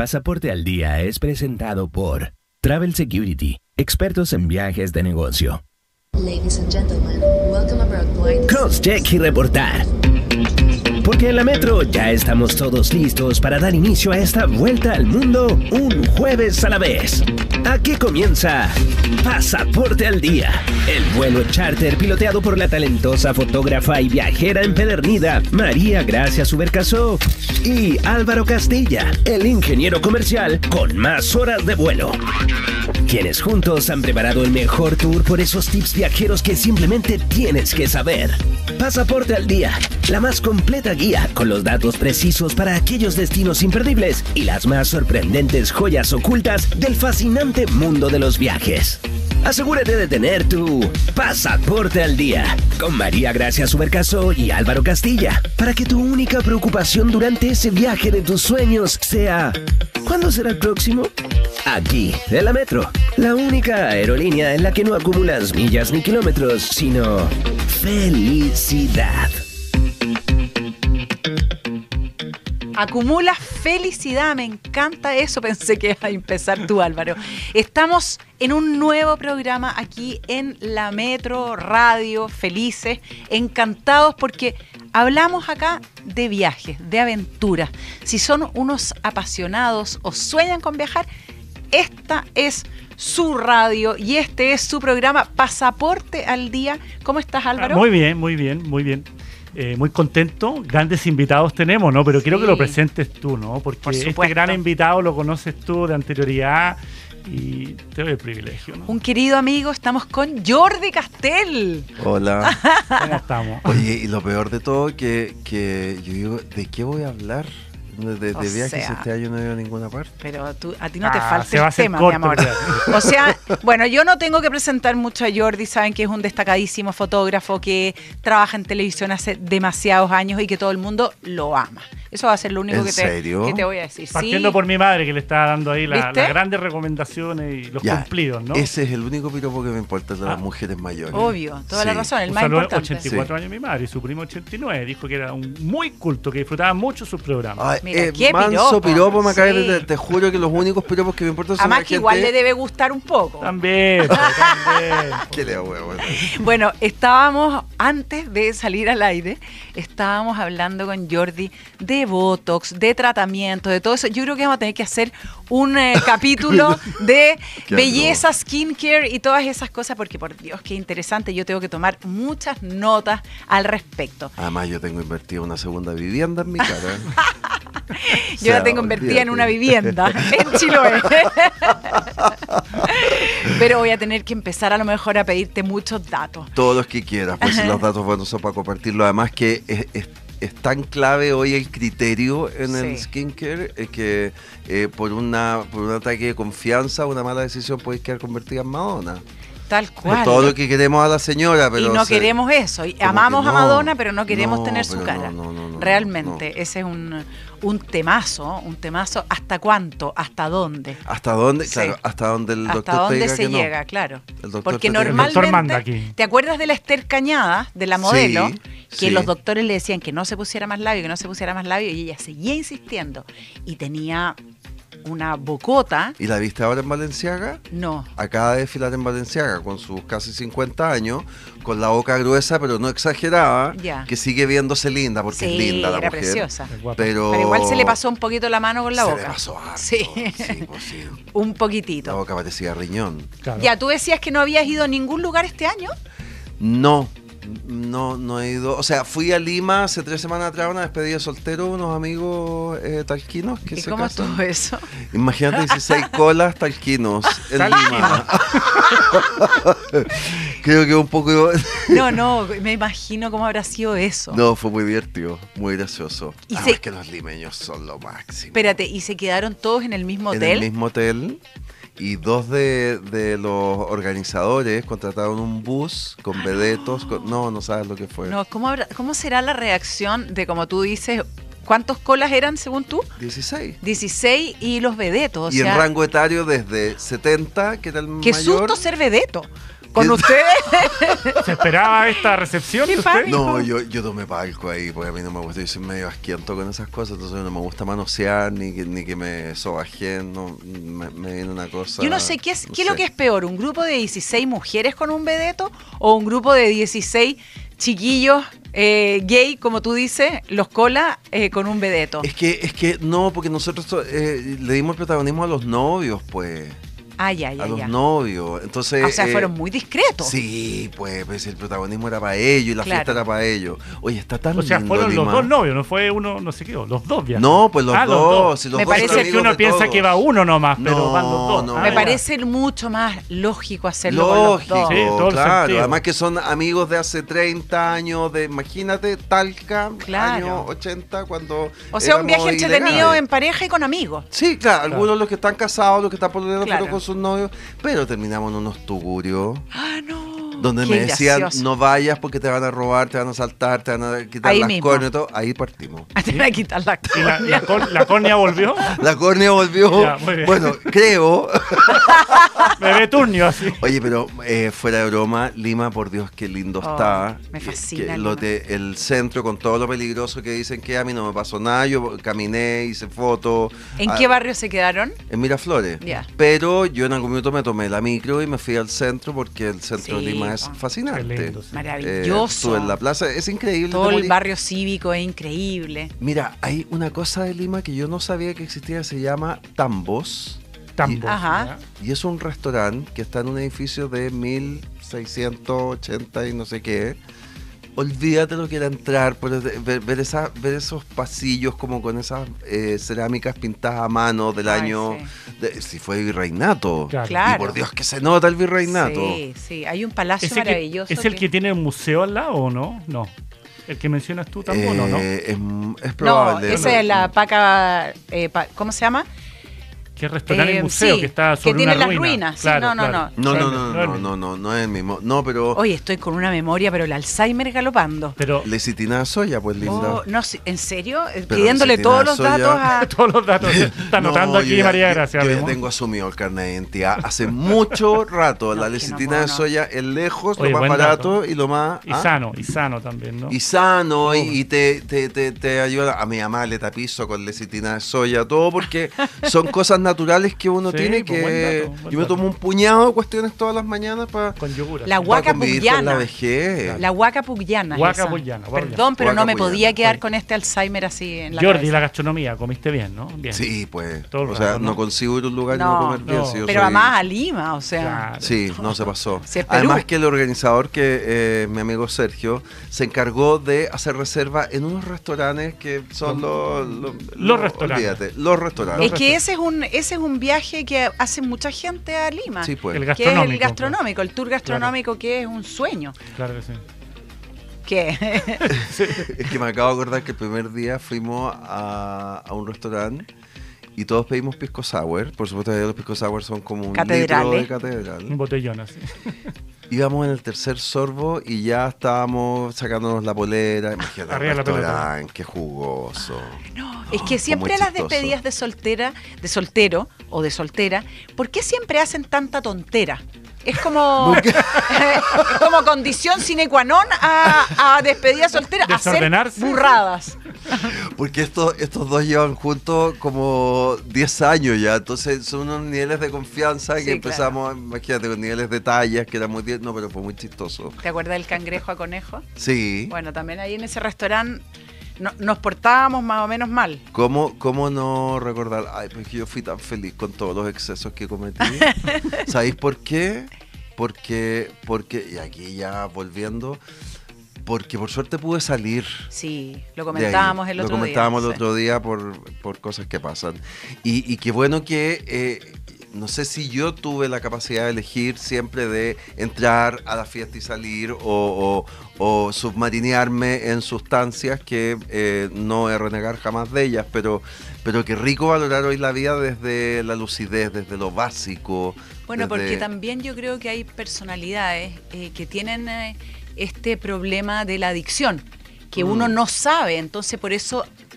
Pasaporte al Día es presentado por Travel Security, expertos en viajes de negocio. Ladies and gentlemen, welcome aboard Blind. Crosscheck y reportar. Porque en la Metro ya estamos todos listos para dar inicio a esta vuelta al mundo un jueves a la vez. Aquí comienza Pasaporte al Día, el vuelo charter piloteado por la talentosa fotógrafa y viajera empedernida María Gracia Subercasó y Álvaro Castilla, el ingeniero comercial con más horas de vuelo. Quienes juntos han preparado el mejor tour por esos tips viajeros que simplemente tienes que saber. Pasaporte al Día, la más completa guía con los datos precisos para aquellos destinos imperdibles y las más sorprendentes joyas ocultas del fascinante mundo de los viajes. Asegúrate de tener tu Pasaporte al Día con María Gracia Subercasó y Álvaro Castilla para que tu única preocupación durante ese viaje de tus sueños sea ¿cuándo será el próximo? Aquí, en la Metro, la única aerolínea en la que no acumulas millas ni kilómetros, sino felicidad. Acumulas felicidad, me encanta eso, pensé que iba a empezar tú, Álvaro. Estamos en un nuevo programa aquí en la Metro Radio, felices, encantados porque hablamos acá de viajes, de aventuras. Si son unos apasionados o sueñan con viajar, esta es su radio y este es su programa Pasaporte al Día. ¿Cómo estás, Álvaro? Muy bien, muy bien, muy bien. Muy contento, grandes invitados tenemos, ¿no? Pero quiero que lo presentes tú, ¿no? Porque este gran invitado lo conoces tú de anterioridad y te doy el privilegio, ¿no? Un querido amigo, estamos con Jordi Castell. Hola. ¿Cómo estamos? Oye, y lo peor de todo que yo digo, ¿de qué voy a hablar? De viajes este año no he ido a ninguna parte. Pero a ti no te falta el el tema, corto, mi amor. O sea, bueno, yo no tengo que presentar mucho a Jordi, saben que es un destacadísimo fotógrafo que trabaja en televisión hace demasiados años y que todo el mundo lo ama. Eso va a ser lo único que te voy a decir. Partiendo por mi madre, que le está dando ahí las ¿viste? grandes recomendaciones y los cumplidos, ¿no? Ese es el único piropo que me importa de las mujeres mayores. Obvio, toda la razón, el Un más saludo, importante. 84 años mi madre y su primo 89. Dijo que era un muy culto, que disfrutaba mucho sus programas. Ay, mira, qué manso piropo, me acabé sí. te juro que los únicos piropos que me importan son Además la que gente... igual le debe gustar un poco. También. Qué leo, huevo. Bueno, estábamos, antes de salir al aire, estábamos hablando con Jordi de Botox, de tratamiento, de todo eso. Yo creo que vamos a tener que hacer un capítulo de belleza, skincare y todas esas cosas, porque por Dios, qué interesante. Yo tengo que tomar muchas notas al respecto. Además, yo tengo invertida una segunda vivienda en mi cara. Yo la tengo invertida en una vivienda en Chiloé. Pero voy a tener que empezar a lo mejor a pedirte muchos datos. Todos los que quieras, pues si los datos buenos son para compartirlo. Además que es tan clave hoy el criterio en el skincare que por un ataque de confianza, una mala decisión puedes quedar convertida en Madonna. Tal cual. Por todo lo que queremos a la señora, pero... Y no queremos eso. Y amamos a Madonna, pero no queremos tener su cara. No, realmente, ese es un temazo. ¿Hasta cuánto? ¿Hasta dónde? ¿Hasta dónde? Sí. Claro, hasta dónde el doctor ¿Hasta dónde te diga se que llega? no. Claro. El doctor porque te diga. normalmente, El doctor manda aquí. ¿te acuerdas de la Esther Cañada, de la modelo? Sí, Que los doctores le decían que no se pusiera más labio, y ella seguía insistiendo. Y tenía una bocota. ¿Y la viste ahora en Balenciaga? No. Acaba de desfilar en Balenciaga con sus casi 50 años, con la boca gruesa, pero no exagerada, que sigue viéndose linda, porque es linda la era mujer. Preciosa. Pero igual se le pasó un poquito la mano con la boca. Se le pasó harto. Sí. Pues sí. Un poquitito. La boca parecía riñón. Claro. Ya, tú decías que no habías ido a ningún lugar este año. No he ido. O sea, fui a Lima hace 3 semanas atrás, una despedida de soltero, unos amigos talquinos que ¿Y se cómo casan. estuvo eso? Imagínate 16 colas talquinos en Lima. Creo que un poco... No, me imagino cómo habrá sido eso. No, fue muy divertido, muy gracioso. Y Es que los limeños son lo máximo. Espérate, ¿y se quedaron todos en el mismo hotel? En el mismo hotel. Y 2 de los organizadores contrataron un bus con vedetos. No sabes lo que fue. No, ¿cómo será la reacción de, como tú dices, cuántos colas eran según tú? 16. 16 y los vedetos. Y en rango etario desde 70, que era el mayor. Qué susto ser vedeto. ¿Con ustedes? ¿Se esperaba esta recepción de usted? No, yo tomé palco ahí, porque a mí no me gusta, yo soy medio asquiento con esas cosas, entonces no me gusta manosear, ni que me sobajen, no, me viene una cosa... Yo no sé, ¿qué es lo que es peor? ¿Un grupo de 16 mujeres con un vedeto o un grupo de 16 chiquillos gay, como tú dices, los cola con un vedeto? Es que no, porque nosotros le dimos el protagonismo a los novios, pues. A los novios. Entonces, o sea, fueron muy discretos. Sí, pues el protagonismo era para ellos y la fiesta era para ellos. Oye, está tan lindo. O sea, fueron Lima. los dos novios, no fue uno, no sé qué, los dos viajes. No, pues los dos. Si los Me dos parece son que uno amigos de piensa todos. que va uno nomás, pero No, van los dos. no. Me ya. parece mucho más lógico hacerlo con los dos. Sí, todo el claro. sentido. Además que son amigos de hace 30 años, imagínate, Talca, Claro. años 80, cuando O sea, un viaje éramos entretenido ilegales. en pareja y con amigos. Sí, claro, algunos los que están casados, los que están pololeando, Claro. pero con sus novios, pero terminamos en unos tugurios Ah, no. donde Qué me decían, gracioso. no vayas porque te van a robar, te van a asaltar, te van a quitar Ahí las mismo. córneas y todo. Ahí partimos. A tener que quitar la ¿Y la córnea volvió? La córnea volvió. Ya, muy bien. Bueno, creo. Me ve turnio así. Oye, pero fuera de broma, Lima, por Dios, qué lindo Oh, está. me fascina Que Lima. el centro, con todo lo peligroso que dicen que a mí no me pasó nada, yo caminé, hice fotos. ¿En qué barrio se quedaron? En Miraflores. Ya. Pero yo en algún minuto me tomé la micro y me fui al centro porque el centro Sí, de Lima es po. fascinante. Qué lindo, sí. Maravilloso. Estuve en la plaza, es increíble. Todo te el morí. barrio cívico es increíble. Mira, hay una cosa de Lima que yo no sabía que existía, se llama Tambos. Tambos. Ajá. ¿ya? Y es un restaurante que está en un edificio de 1680 y no sé qué. Olvídate lo que era entrar, ver esos pasillos como con esas cerámicas pintadas a mano del Ay, año, sí. si fue virreinato. Claro. Claro. Y por Dios que se nota el virreinato. Sí, sí. Hay un palacio ¿Ese maravilloso. ¿Es el que tiene el museo al lado o no? No. ¿El que mencionas tú tampoco no? Es No, probable. esa es la Paca... ¿cómo se llama? Que es restaurante y museo sí, que está sobre que tiene una las ruina. ruinas. Sí, Claro, no. claro. No es el mismo. No, pero Oye, estoy con una memoria, pero el Alzheimer galopando. Pero lecitina de soya, pues linda. Oh, no, ¿en serio? Pero Pidiéndole lecitina todos de los soya- datos a... todos los datos está anotando aquí yo María Gracia. Yo ya vemos. tengo asumido el carnet de identidad hace mucho rato. No, La es que no lecitina puedo, de no. soya es lejos, Oye, lo más buen barato dato. y lo más... Y ¿ah? sano también, ¿no? Y sano, y te ayuda. A mi mamá le tapizo con lecitina de soya, todo porque son cosas naturales que uno Sí, tiene pues, buen que... dato, buen yo me dato. tomo un puñado de cuestiones todas las mañanas para Con yogur. La así. Huaca convivir con pugliana. la vejez. La huaca pugliana. Huaca esa. pugliana, Perdón, pero Huaca no me pugliana. podía quedar Oye. con este Alzheimer así en la Jordi, cabeza. la gastronomía, comiste bien, ¿no? Bien. Sí, pues. Todo el O sea, rato, no ¿no? consigo ir a un lugar y no No, comer bien. no. si yo Pero soy- además a Lima, o sea... Claro. Sí, no se pasó. Sí, es Perú. Además que el organizador, que mi amigo Sergio, se encargó de hacer reserva en unos restaurantes que son Los restaurantes. Olvídate, los restaurantes. Es que ese es un viaje que hace mucha gente a Lima. Sí, pues. El Que es gastronómico. el gastronómico, el tour gastronómico que es un sueño. Claro que sí. ¿Qué? Es que me acabo de acordar que el primer día fuimos a un restaurante y todos pedimos pisco sour. Por supuesto, los pisco sour son como un litro Catedrales. de catedral. Un botellón así. Íbamos en el tercer sorbo y ya estábamos sacándonos la polera. Imagínate, Arriba el la pelota. restaurante, qué jugoso. No, es que siempre muy a las chistoso. despedidas de soltera, de soltero o de soltera, ¿por qué siempre hacen tanta tontera? Es como, es como condición sine qua non a despedida soltera, hacer Desordenarse. burradas. Porque estos dos llevan juntos como 10 años ya, entonces son unos niveles de confianza que Sí, empezamos, imagínate, con niveles de tallas que era muy... No, pero fue muy chistoso. ¿Te acuerdas del cangrejo a conejo? Sí. Bueno, también ahí en ese restaurante nos portábamos más o menos mal. ¿Cómo no recordar? Ay, pues que yo fui tan feliz con todos los excesos que cometí. ¿Sabéis por qué? Porque, y aquí ya volviendo, porque por suerte pude salir. Sí, lo de comentábamos ahí. el otro día. Lo comentábamos el sí. otro día por cosas que pasan. Y qué bueno que... no sé si yo tuve la capacidad de elegir siempre de entrar a la fiesta y salir o submarinearme en sustancias que no he renegar jamás de ellas, pero qué rico valorar hoy la vida desde la lucidez, desde lo básico. Bueno, desde- porque también yo creo que hay personalidades que tienen este problema de la adicción, que uno no sabe, entonces por eso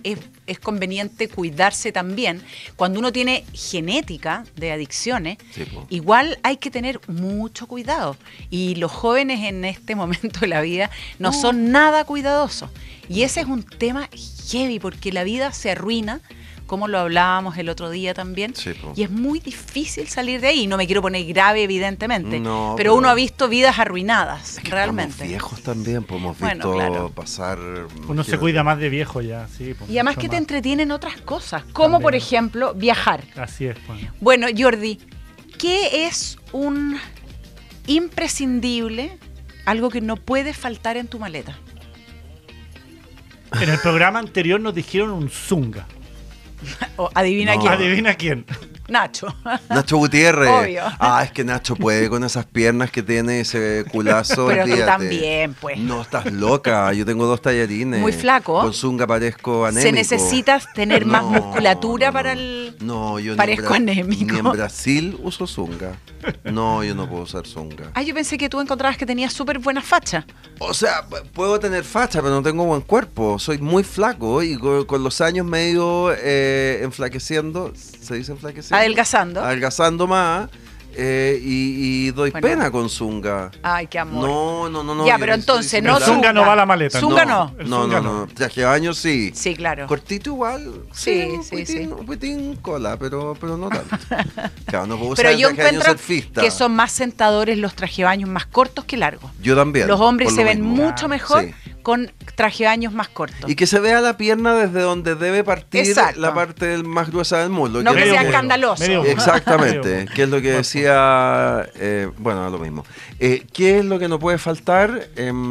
es conveniente cuidarse también. Cuando uno tiene genética de adicciones, igual hay que tener mucho cuidado. Y los jóvenes en este momento de la vida no son nada cuidadosos. Y ese es un tema heavy, porque la vida se arruina, como lo hablábamos el otro día también, y es muy difícil salir de ahí. No me quiero poner grave, evidentemente, pero uno ha visto vidas arruinadas, realmente. Estamos viejos también, pues hemos visto pasar... Uno se cuida más de viejo ya, sí. Y además que te entretienen otras cosas, como por ejemplo, viajar. Así es. Bueno, Jordi, ¿qué es un imprescindible, algo que no puede faltar en tu maleta? En el programa anterior nos dijeron un zunga. Adivina quién. Adivina quién. Nacho. Nacho Gutiérrez. Obvio. Es que Nacho puede con esas piernas que tiene, ese culazo. Pero tú también, pues. No, estás loca. Yo tengo 2 tallarines. Muy flaco. Con zunga parezco anémico. Se necesita tener más musculatura para el... No, yo parezco anémico. Ni en Brasil uso zunga. No, yo no puedo usar zunga. Yo pensé que tú encontrabas que tenías súper buena facha. O sea, puedo tener facha, pero no tengo buen cuerpo. Soy muy flaco y con los años me he ido enflaqueciendo. ¿Se dice enflaqueciendo? Adelgazando más. Y doy pena con zunga. Ay, qué amor. No. Ya, pero entonces no zunga no va a la maleta. Zunga no. No. Traje de baño sí. Sí, claro. Cortito igual. Sí. Un pitín cola, pero no tanto. Claro, no puedo usar pero yo traje de baño encuentro surfista. que son más sentadores los trajebaños más cortos que largos. Yo también. Los hombres se ven mucho mejor con trajebaños más cortos. Y que se vea la pierna desde donde debe partir. Exacto. La parte más gruesa del muslo. No que sea escandaloso. Exactamente, que es lo que decía, bueno, lo mismo. ¿Qué es lo que no puede faltar?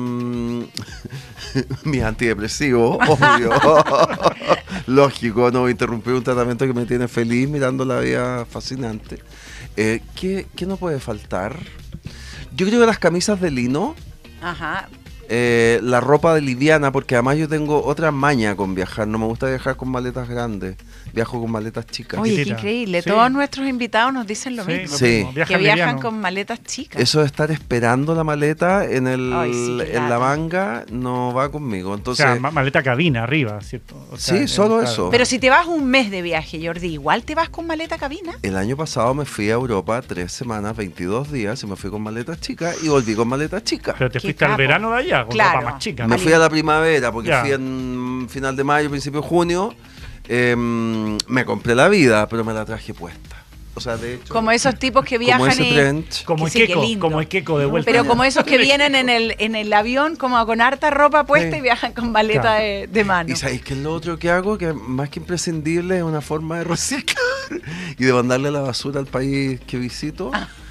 Mis antidepresivos, obvio. Lógico, no voy a interrumpir un tratamiento que me tiene feliz mirando la vida fascinante. ¿Qué no puede faltar? Yo creo que las camisas de lino. Ajá. La ropa de liviana, porque además yo tengo otra maña con viajar. No me gusta viajar con maletas grandes. Viajo con maletas chicas. Oye, qué increíble. Sí. Todos nuestros invitados nos dicen lo mismo. Sí. Que viajan con maletas chicas. Eso de estar esperando la maleta en la manga no va conmigo. Entonces, o sea, maleta cabina arriba, ¿cierto? O sea, solo eso. Pero si te vas un mes de viaje, Jordi, ¿igual te vas con maleta cabina? El año pasado me fui a Europa 3 semanas, 22 días, y me fui con maletas chicas y volví con maletas chicas. Pero te fuiste al verano de allá, con ropa más chica. Me fui a la primavera, porque fui en final de mayo, principio de junio. Me compré la vida, pero me la traje puesta. O sea, de hecho, como esos tipos que viajan como el queco de vuelta. Pero como esos que vienen en el avión como con harta ropa puesta y viajan con maleta de mano. ¿Y sabéis qué es lo otro que hago? Que más que imprescindible es una forma de reciclar y de mandarle la basura al país que visito.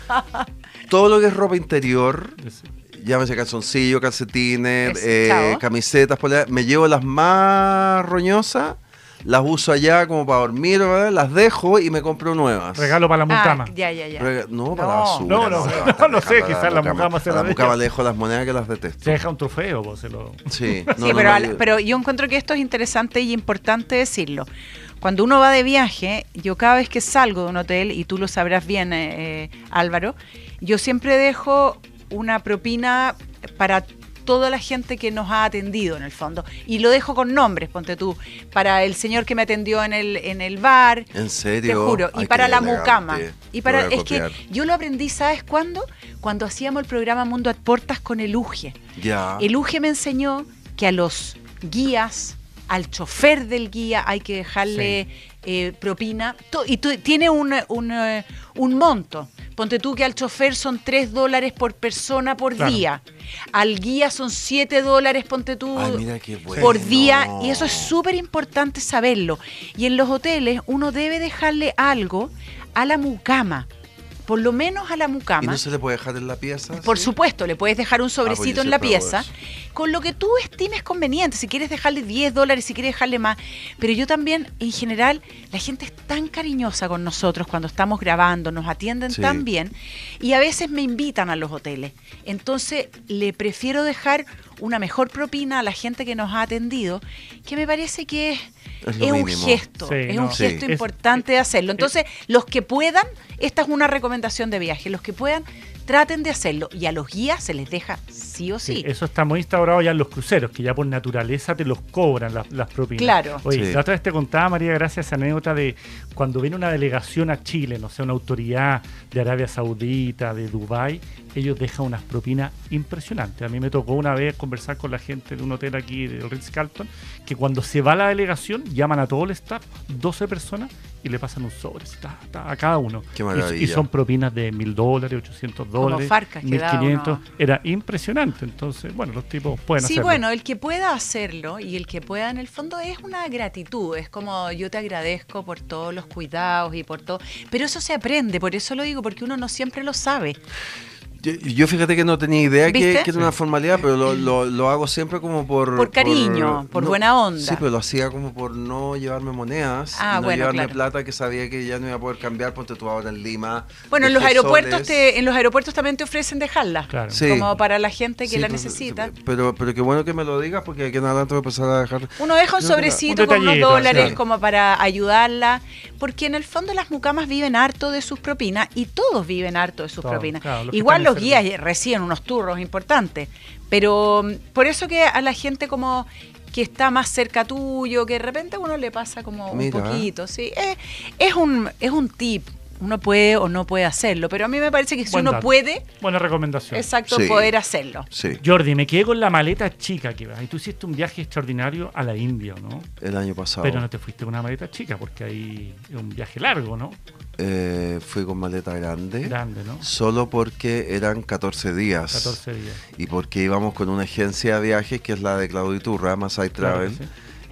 Todo lo que es ropa interior, llámese calzoncillo, calcetines, camisetas, poleras, me llevo las más roñosas, las uso allá como para dormir, ¿verdad? Las dejo y me compro nuevas. Regalo para la mucama. Ya. No, para la basura. No sé, quizás la mucama se la deja. La mucama le dejo las monedas que las detesto. Se deja un trofeo, pues se lo... Sí, pero yo encuentro que esto es interesante y importante decirlo. Cuando uno va de viaje, yo cada vez que salgo de un hotel, y tú lo sabrás bien, Álvaro, yo siempre dejo una propina para toda la gente que nos ha atendido en el fondo, y lo dejo con nombres, ponte tú, para el señor que me atendió en el bar, ¿en serio? Te juro, y para la mucama, y para que yo lo aprendí, ¿sabes cuándo? Cuando hacíamos el programa Mundo a Portas con el Uge. El Uge me enseñó que a los guías, al chofer del guía hay que dejarle propina, y tiene un monto. Ponte tú que al chofer son $3 por persona por día. Al guía son $7, ponte tú, mira qué bueno, por día. Y eso es súper importante saberlo. Y en los hoteles uno debe dejarle algo a la mucama. Por lo menos a la mucama. ¿Y no se le puede dejar en la pieza? Por supuesto, le puedes dejar un sobrecito en la pieza, con lo que tú estimes conveniente. Si quieres dejarle $10, si quieres dejarle más. Pero yo también, en general, la gente es tan cariñosa con nosotros cuando estamos grabando, nos atienden tan bien, y a veces me invitan a los hoteles. Entonces, le prefiero dejar una mejor propina a la gente que nos ha atendido, que me parece que es un gesto, importante de hacerlo. Entonces, los que puedan, esta es una recomendación de viaje, los que puedan, traten de hacerlo. Y a los guías se les deja sí o sí. Eso está muy instaurado ya en los cruceros, que ya por naturaleza te los cobran las propinas. Claro. Oye, Sí. la otra vez te contaba, María Gracia, esa anécdota de cuando viene una delegación a Chile, no sé, una autoridad de Arabia Saudita, de Dubái, ellos dejan unas propinas impresionantes. A mí me tocó una vez conversar con la gente de un hotel aquí, del Ritz-Carlton, que cuando se va la delegación, llaman a todo el staff, 12 personas, y le pasan un sobre a cada uno. Qué maravilla. Y son propinas de $1.000, $800, Farcas que da 1.500. uno. Era impresionante. Entonces, bueno, los tipos pueden Sí, hacerlo. bueno, el que pueda hacerlo y el que pueda en el fondo es una gratitud, es como yo te agradezco por todos los cuidados y por todo, pero eso se aprende, por eso lo digo, porque uno no siempre lo sabe. Yo fíjate que no tenía idea ¿Viste? que era una formalidad, pero lo hago siempre como por cariño, por buena onda. Sí, pero lo hacía como por no llevarme monedas, Ah, y no bueno, llevarme claro. plata que sabía que ya no iba a poder cambiar, ponte tú ahora en Lima. Bueno, en los dejé aeropuertos soles. en los aeropuertos también te ofrecen dejarla, Claro. Sí. como para la gente que Sí, la pues, necesita. Pero qué bueno que me lo digas, porque aquí en adelante voy a empezar a dejar. Uno deja un Creo que sobrecito un con unos detallito, dólares sí. como para ayudarla, porque en el fondo las mucamas viven harto de sus propinas y todos viven harto de sus Todos, propinas. claro, los que Igual están los en guías reciben unos turros importantes, pero por eso que a la gente como que está más cerca tuyo, que de repente a uno le pasa como Mira. un poquito, ¿sí? Es un tip. Uno puede o no puede hacerlo, pero a mí me parece que si Buen uno dato. puede, Buena recomendación. exacto, Sí. poder hacerlo. Sí, Jordi, me quedé con la maleta chica que vas. Y tú hiciste un viaje extraordinario a la India, ¿no? el año pasado. Pero no te fuiste con una maleta chica, porque ahí es un viaje largo, ¿no? Fui con maleta grande. Grande, ¿no? Solo porque eran 14 días. 14 días. Y porque íbamos con una agencia de viajes que es la de Claudio Iturra, Masai Claro Travel. que sí.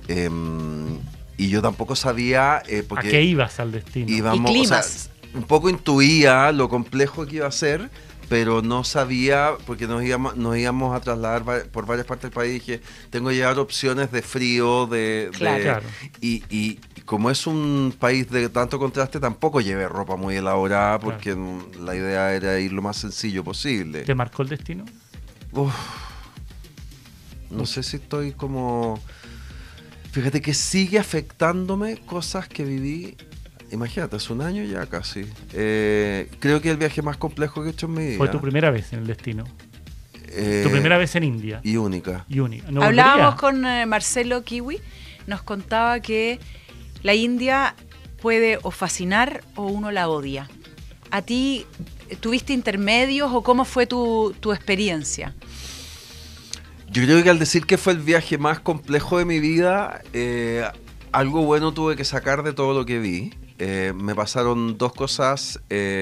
Y yo tampoco sabía, ¿A porque qué ibas al destino? íbamos, Y o sea, climas. un poco intuía lo complejo que iba a ser, pero no sabía, porque nos íbamos a trasladar por varias partes del país, dije, tengo que llevar opciones de frío, Claro. Claro. y como es un país de tanto contraste, tampoco llevé ropa muy elaborada, porque la idea era ir lo más sencillo posible. ¿Te marcó el destino? Uf, no sé si estoy como... Fíjate que sigue afectándome cosas que viví, imagínate, hace un año ya casi. Creo que el viaje más complejo que he hecho en mi vida. Fue tu primera vez en el destino. Eh, Tu primera vez en India. Y única. Y única. ¿No Hablábamos volvería? con Marcelo Kiwi, nos contaba que la India puede o fascinar o uno la odia. ¿A ti tuviste intermedios o cómo fue tu experiencia? Yo creo que al decir que fue el viaje más complejo de mi vida, algo bueno tuve que sacar de todo lo que vi. Me pasaron dos cosas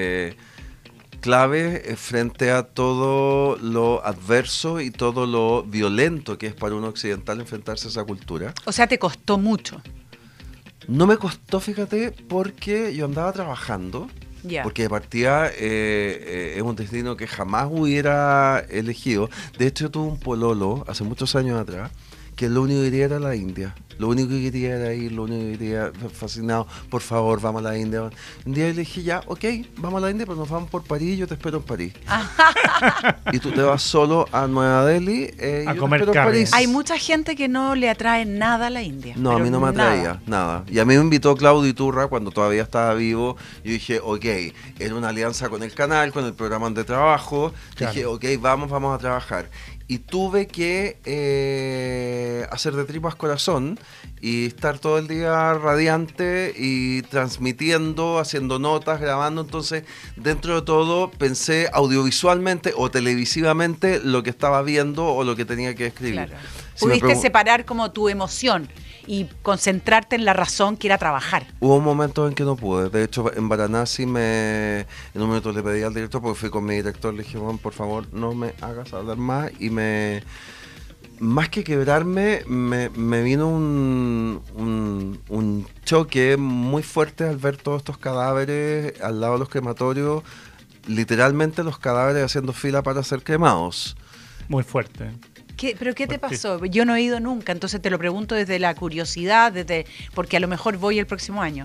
clave frente a todo lo adverso y todo lo violento que es para un occidental enfrentarse a esa cultura. O sea, te costó mucho. No me costó, fíjate, porque yo andaba trabajando, Ya. porque de partida es un destino que jamás hubiera elegido. De hecho, yo tuve un pololo hace muchos años atrás, que lo único que quería era la India. Lo único que quería era ir, lo único que quería, fascinado, por favor, vamos a la India. Un día le dije, ya, ok, vamos a la India, pero nos vamos por París, yo te espero en París. Y tú te vas solo a Nueva Delhi y A yo comer te espero en carne. París. Hay mucha gente que no le atrae nada a la India. No, a pero mí no me nada. atraía, nada. Y a mí me invitó Claudio Iturra cuando todavía estaba vivo. Yo dije, ok, era una alianza con el canal, con el programa donde trabajo. Claro. Dije, ok, vamos a trabajar. Y tuve que hacer de tripas corazón y estar todo el día radiante y transmitiendo, haciendo notas, grabando. Entonces, dentro de todo, pensé audiovisualmente o televisivamente lo que estaba viendo o lo que tenía que escribir. Claro. Si me Pudiste pregun- separar como tu emoción y concentrarte en la razón que era trabajar. Hubo momentos en que no pude. De hecho, en Varanasi en un momento le pedí al director, porque fui con mi director, le dije, Juan, por favor, no me hagas hablar más. Y más que quebrarme, me vino un choque muy fuerte al ver todos estos cadáveres al lado de los crematorios, literalmente los cadáveres haciendo fila para ser cremados. Muy fuerte. ¿Pero qué te Fuertísimo. pasó? Yo no he ido nunca, entonces te lo pregunto desde la curiosidad, porque a lo mejor voy el próximo año.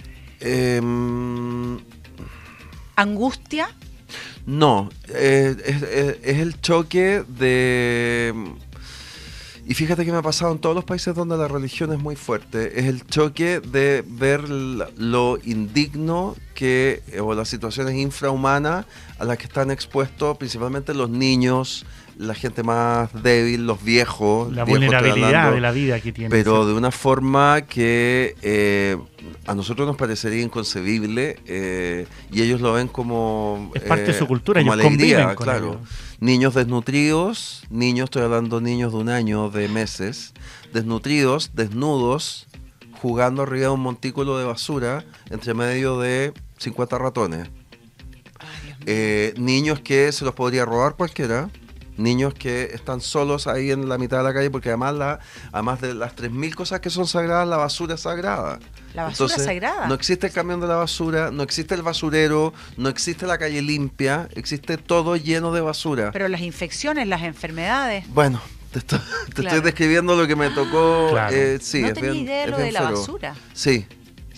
¿Angustia? No, es el choque de... Y fíjate que me ha pasado en todos los países donde la religión es muy fuerte, es el choque de ver lo indigno o las situaciones infrahumanas a las que están expuestos principalmente los niños, la gente más débil, los viejos. La vulnerabilidad de la vida que tienen. Pero de una forma que a nosotros nos parecería inconcebible y ellos lo ven como... Es parte de su cultura, como ellos alegría, conviven con claro. ellos. Niños desnutridos, estoy hablando niños de 1 año, de meses, desnutridos, desnudos, jugando arriba de un montículo de basura entre medio de 50 ratones. Niños que se los podría robar cualquiera. Niños que están solos ahí en la mitad de la calle, porque además de las 3.000 cosas que son sagradas, la basura es sagrada. La basura es sagrada. No existe el camión de la basura, no existe el basurero, no existe la calle limpia, existe todo lleno de basura. Pero las infecciones, las enfermedades... Bueno, te estoy describiendo lo que me tocó. Claro. Sí, no es tenía bien, idea de lo de la basura. Sí.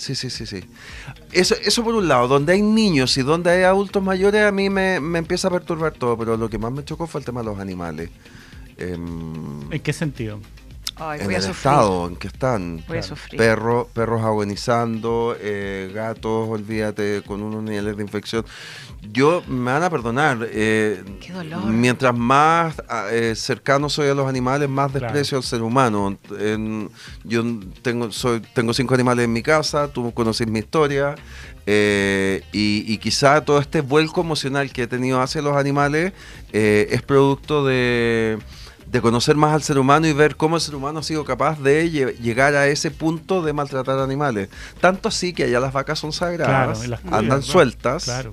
Eso por un lado, donde hay niños y donde hay adultos mayores, a mí me empieza a perturbar todo, pero lo que más me chocó fue el tema de los animales. ¿En qué sentido? Ay, en voy a el sufrir. estado en que están. Voy a sufrir. Perros agonizando, gatos, olvídate, con unos niveles de infección. Me van a perdonar. Qué dolor. Mientras más cercano soy a los animales, más desprecio Claro. al ser humano. Yo tengo 5 animales en mi casa, tú conocís mi historia. Y quizá todo este vuelco emocional que he tenido hacia los animales es producto de conocer más al ser humano y ver cómo el ser humano ha sido capaz de llegar a ese punto de maltratar animales. Tanto así que allá las vacas son sagradas, Claro, y las cuidan, andan ¿no? sueltas. Claro.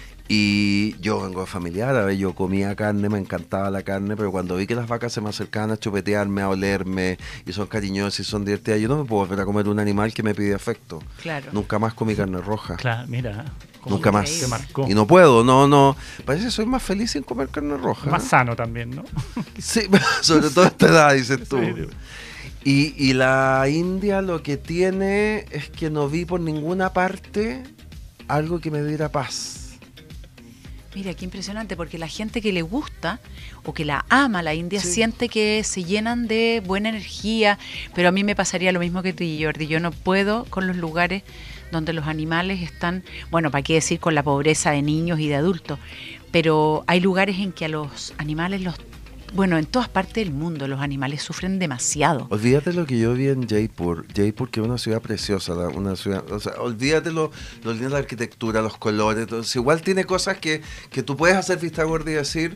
Y yo vengo de familiar, a ver, yo comía carne, me encantaba la carne, pero cuando vi que las vacas se me acercaban a chupetearme, a olerme, y son cariñosas y son divertidas, yo no me puedo volver a comer un animal que me pide afecto. Claro. Nunca más comí carne roja. Claro, mira. cómo Nunca más. te marcó. Y no puedo, no. Parece que soy más feliz sin comer carne roja. Más sano también, ¿no? Sí, sobre todo a esta edad, dices tú. Sí. Y la India lo que tiene es que no vi por ninguna parte algo que me diera paz. Mira, qué impresionante, porque la gente que le gusta o que la ama la India Sí. siente que se llenan de buena energía, pero a mí me pasaría lo mismo que tú y Jordi. Yo no puedo con los lugares donde los animales están, bueno, para qué decir con la pobreza de niños y de adultos, pero hay lugares en que a los animales en todas partes del mundo los animales sufren demasiado. Olvídate lo que yo vi en Jaipur. Jaipur, que es una ciudad preciosa, una ciudad, o sea, olvídate lo lindo de la arquitectura, los colores. Entonces, igual tiene cosas que tú puedes hacer vista gorda y decir,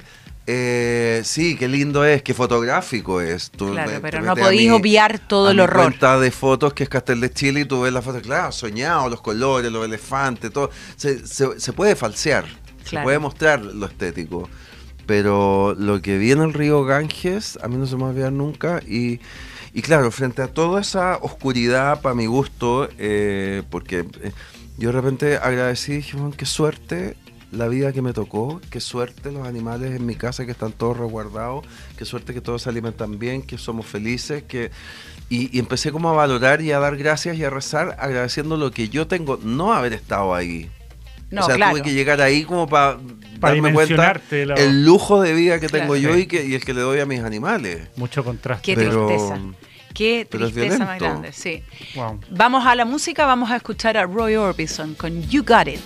sí, qué lindo es, qué fotográfico es. Claro, pero no podéis obviar todo el horror. Cuenta de fotos que es Castel de Chile y tú ves las fotos, claro, soñado, los colores, los elefantes, todo. Se puede falsear, se Claro. puede mostrar lo estético. Pero lo que vi en el río Ganges, a mí no se me va a olvidar nunca. Y claro, frente a toda esa oscuridad, para mi gusto, porque yo de repente agradecí y dije, bueno, qué suerte la vida que me tocó, qué suerte los animales en mi casa que están todos resguardados, qué suerte que todos se alimentan bien, que somos felices, y empecé como a valorar y a dar gracias y a rezar agradeciendo lo que yo tengo, no haber estado ahí. No, o sea, claro. tuve que llegar ahí como para darme cuenta dimensionarte el lujo de vida que Claro. tengo yo Sí. y el que le doy a mis animales. Mucho contraste. Qué Pero- tristeza. Qué pero es tristeza más violento. grande, sí. Wow. Vamos a la música, vamos a escuchar a Roy Orbison con You Got It.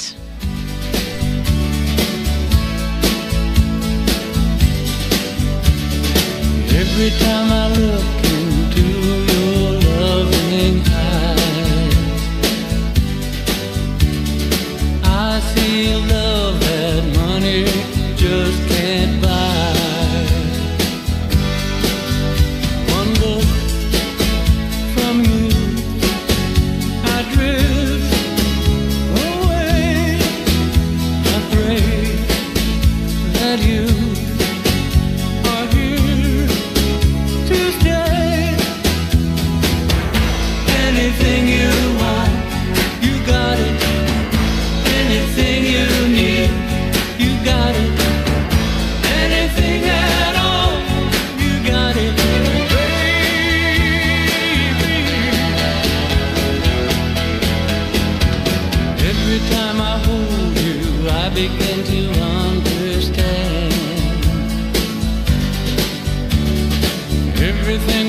Every time I look into your loving eyes, I see a love that money just can't buy. One look from you, I drift away. I pray that you are here to stay. Anything you want, you got it. Anything you need, you got it. Anything at all, you got it, baby. Every time I hold you, I begin to understand. Everything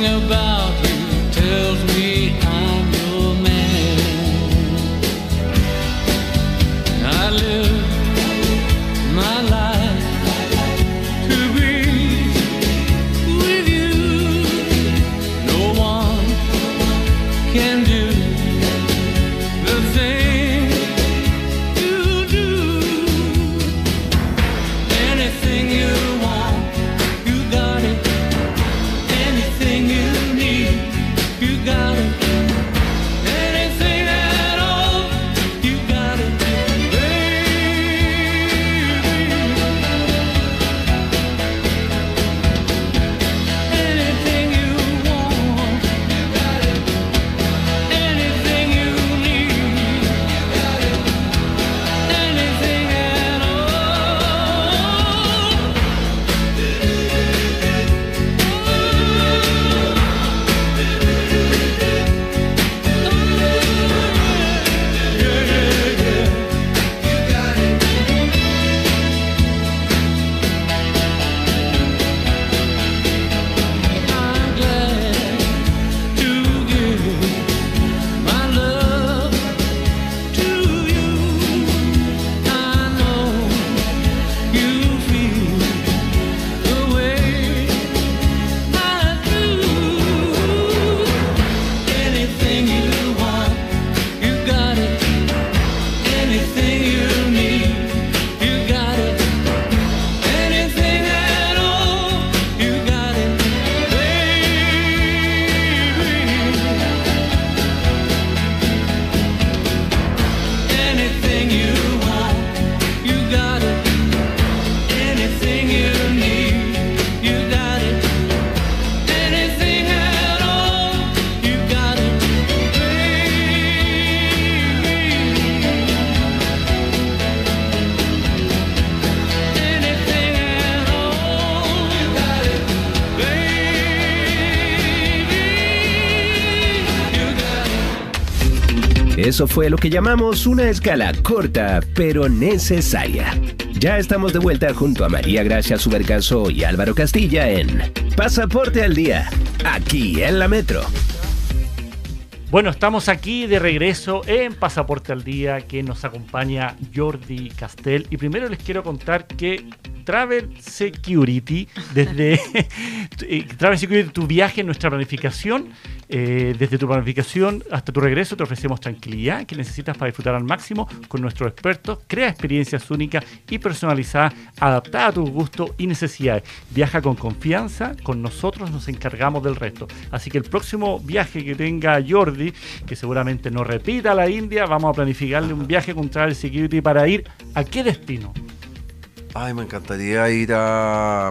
eso fue lo que llamamos una escala corta, pero necesaria. Ya estamos de vuelta junto a María Gracia Subercaso y Álvaro Castilla en Pasaporte al Día, aquí en la Metro. Bueno, estamos aquí de regreso en Pasaporte al Día, que nos acompaña Jordi Castel. Y primero les quiero contar que Travel Security, desde Travel Security, tu viaje, nuestra planificación, desde tu planificación hasta tu regreso te ofrecemos tranquilidad que necesitas para disfrutar al máximo con nuestros expertos. Crea experiencias únicas y personalizadas, adaptadas a tus gustos y necesidades. Viaja con confianza, con nosotros nos encargamos del resto. Así que el próximo viaje que tenga Jordi, que seguramente no repita a la India, vamos a planificarle un viaje con Travel Security para ir ¿a qué destino? Ay, me encantaría ir a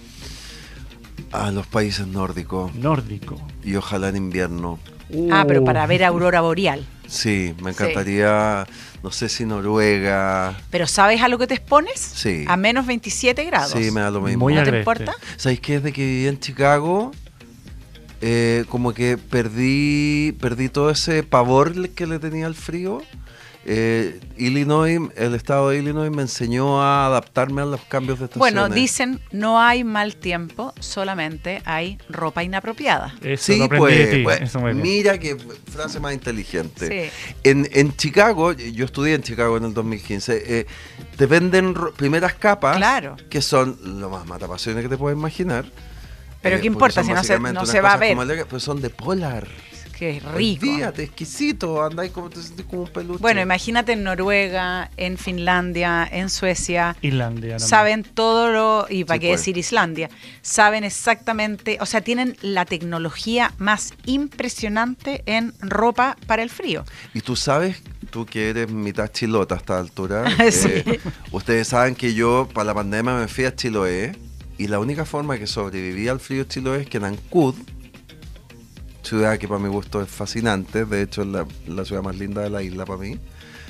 los países nórdicos. Nórdico. Y ojalá en invierno. Pero para ver aurora boreal. Sí, me encantaría, no sé si Noruega. ¿Pero sabes a lo que te expones? Sí. A menos 27 grados. Sí, me da lo mismo. Muy ¿No te agreste. importa? ¿Sabéis qué? Desde que viví en Chicago, como que perdí todo ese pavor que le tenía al frío. Illinois, el estado de Illinois me enseñó a adaptarme a los cambios de estaciones. Bueno, dicen, no hay mal tiempo, solamente hay ropa inapropiada. Eso Sí, lo aprendí de ti. pues, Eso muy bien. mira qué frase más inteligente. Sí. En Chicago, yo estudié en Chicago en el 2015, te venden primeras capas, Claro. que son lo más matapasiones que te puedes imaginar. Pero ¿qué porque importa son si no se básicamente unas va a cosas ver? como eléctricas, pero son de Polar. Qué rico. Olvídate, exquisito, andáis como, te sentís como un peluche. Bueno, imagínate en Noruega, en Finlandia, en Suecia. Islandia. también. Saben todo lo, y para Sí, qué pues. decir Islandia, saben exactamente, o sea, tienen la tecnología más impresionante en ropa para el frío. Y tú sabes, tú que eres mitad chilota a esta altura, Sí. ustedes saben que yo para la pandemia me fui a Chiloé y la única forma que sobreviví al frío de Chiloé es que en Ancud, ciudad que para mi gusto es fascinante, de hecho es la ciudad más linda de la isla para mí,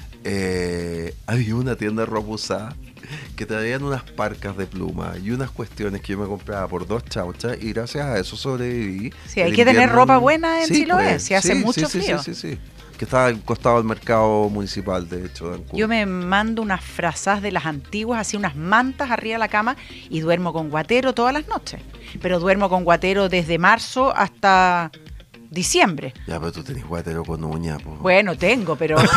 había una tienda de ropa usada que traían unas parcas de pluma y unas cuestiones que yo me compraba por 2 chauchas y gracias a eso sobreviví. Sí, hay El que tener invierno ropa buena en Chiloé, pues, si hace mucho sí, frío. Sí. Que está al costado del mercado municipal, de hecho, de Ancud. Yo me mando unas frazas de las antiguas, así unas mantas arriba de la cama y duermo con guatero todas las noches. Pero duermo con guatero desde marzo hasta diciembre. Ya, pero tú tenés guatero con uña, po. Bueno, tengo,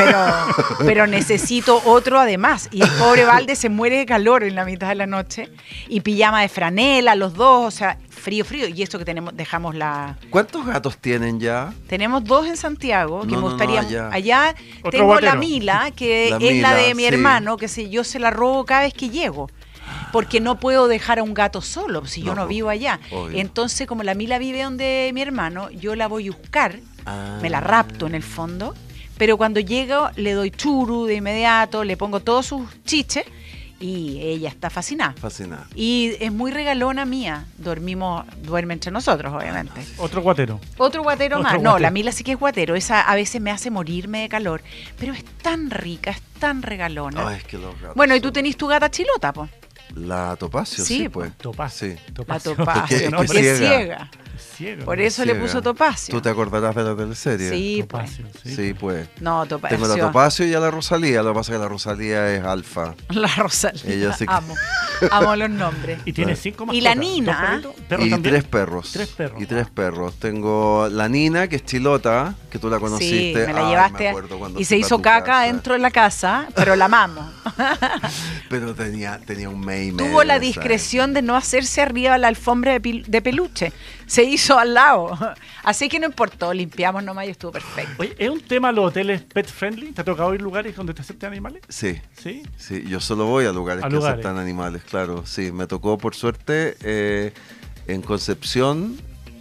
pero necesito otro además. Y el pobre Valde se muere de calor en la mitad de la noche. Y pijama de franela, los dos, o sea, frío. Y esto que tenemos, dejamos la... ¿Cuántos gatos tienen ya? Tenemos 2 en Santiago, que No, me no, gustaría... allá. Allá Otro tengo guatero. la Mila, que La es la Mila, de mi sí. hermano, que yo se la robo cada vez que llego. Porque no puedo dejar a un gato solo, si yo No, no po, vivo allá. obvio. Entonces, como la Mila vive donde mi hermano, yo la voy a buscar, Ah. me la rapto en el fondo, pero cuando llego le doy churu de inmediato, le pongo todos sus chiches y ella está fascinada. Fascinada. Y es muy regalona mía, duerme entre nosotros, obviamente. Otro guatero. Otro guatero Otro más. No, guatero. la Mila sí que es guatero. Esa a veces me hace morirme de calor. Pero es tan rica, es tan regalona. Ay, es que los gatos Bueno, y tú son- tenés tu gata chilota, pues. La Topacio, Sí, sí, pues. Topacio. Sí. La Topacio. Topacio, Es que porque es ciega. ciega. Ciego. Por eso le Ciega. puso Topacio. ¿Tú te acordarás de la teleserie? Sí, pues. Topacio, sí. Sí, pues. No, Topacio. Tengo la Topacio y a la Rosalía. Lo que pasa es que la Rosalía es alfa. La Rosalía. Ella sí que- Amo los nombres. Y tiene 5 mascotas. Y la Nina. ¿Dos perritos? ¿Perros Y también? 3 perros. 3 perros. Y 3 perros. Tengo la Nina, que es chilota, que tú la Sí, conociste. me la Ay, llevaste me acuerdo cuando y se fui a hizo tu caca casa. dentro de la casa, pero la amamos. Pero tenía un mei Tuvo la discreción de no hacerse arriba la alfombra de peluche. Se hizo al lado. Así que no importó, limpiamos nomás y estuvo perfecto. Oye, ¿es un tema los hoteles pet friendly? ¿Te ha tocado ir a lugares donde te acepten animales? Sí. Sí. Sí, yo solo voy a lugares A que lugares. aceptan animales, claro. Sí, me tocó por suerte en Concepción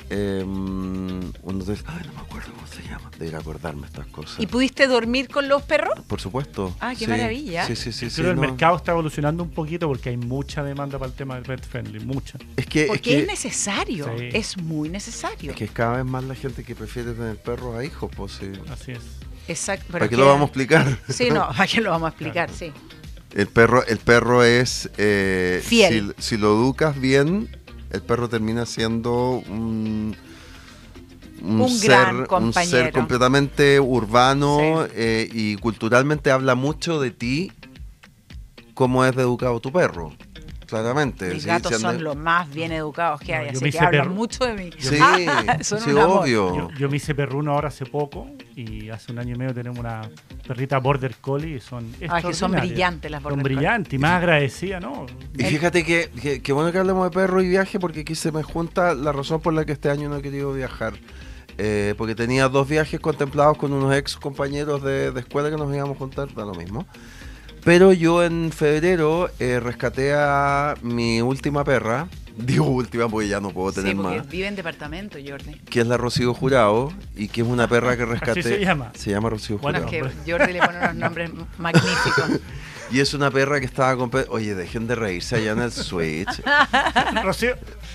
un hotel, ay, no me acuerdo cómo se llama, de ir a acordarme estas cosas. ¿Y pudiste dormir con los perros? Por supuesto. Ah, qué sí. maravilla. Sí, sí, sí. Creo sí, que el no. mercado está evolucionando un poquito porque hay mucha demanda para el tema del pet friendly, mucha. Porque es necesario, Sí. es muy necesario. es que es cada vez más la gente que prefiere tener perros a hijos, pues sí. Así es. Exacto. pero ¿Para qué que- lo vamos a explicar? Sí, no, ¿para qué lo vamos a explicar? Sí. El perro es Fiel. Si lo educas bien, el perro termina siendo Un gran compañero. ser completamente urbano, Sí. y culturalmente habla mucho de ti, cómo es de educado tu perro. Claramente. Mis ¿sí? gatos Si anda- son los más bien educados que hay, No, yo así me que hice hablan perro. mucho de mí. Sí, Son sí, un amor. obvio. Yo me hice perruno ahora hace poco y hace un año y medio tenemos una perrita Border Collie y son que son extraordinarias. brillantes las Border Son Collie. brillantes y más agradecidas, ¿no? Y fíjate que bueno que hablemos de perro y viaje, porque aquí se me junta la razón por la que este año no he querido viajar. Porque tenía 2 viajes contemplados con unos ex compañeros de escuela que nos íbamos a juntar, da lo mismo. Pero yo en febrero rescaté a mi última perra, digo última porque ya no puedo tener Sí, porque más, vive en departamento, Jordi. que es la Rocío Jurado, y que es una perra que rescaté. se llama. Se llama Rocío Bueno, No, Jurado. es que Jordi le pone unos nombres magníficos. Y es una perra que estaba con... Oye, dejen de reírse allá en el Switch. Rocío.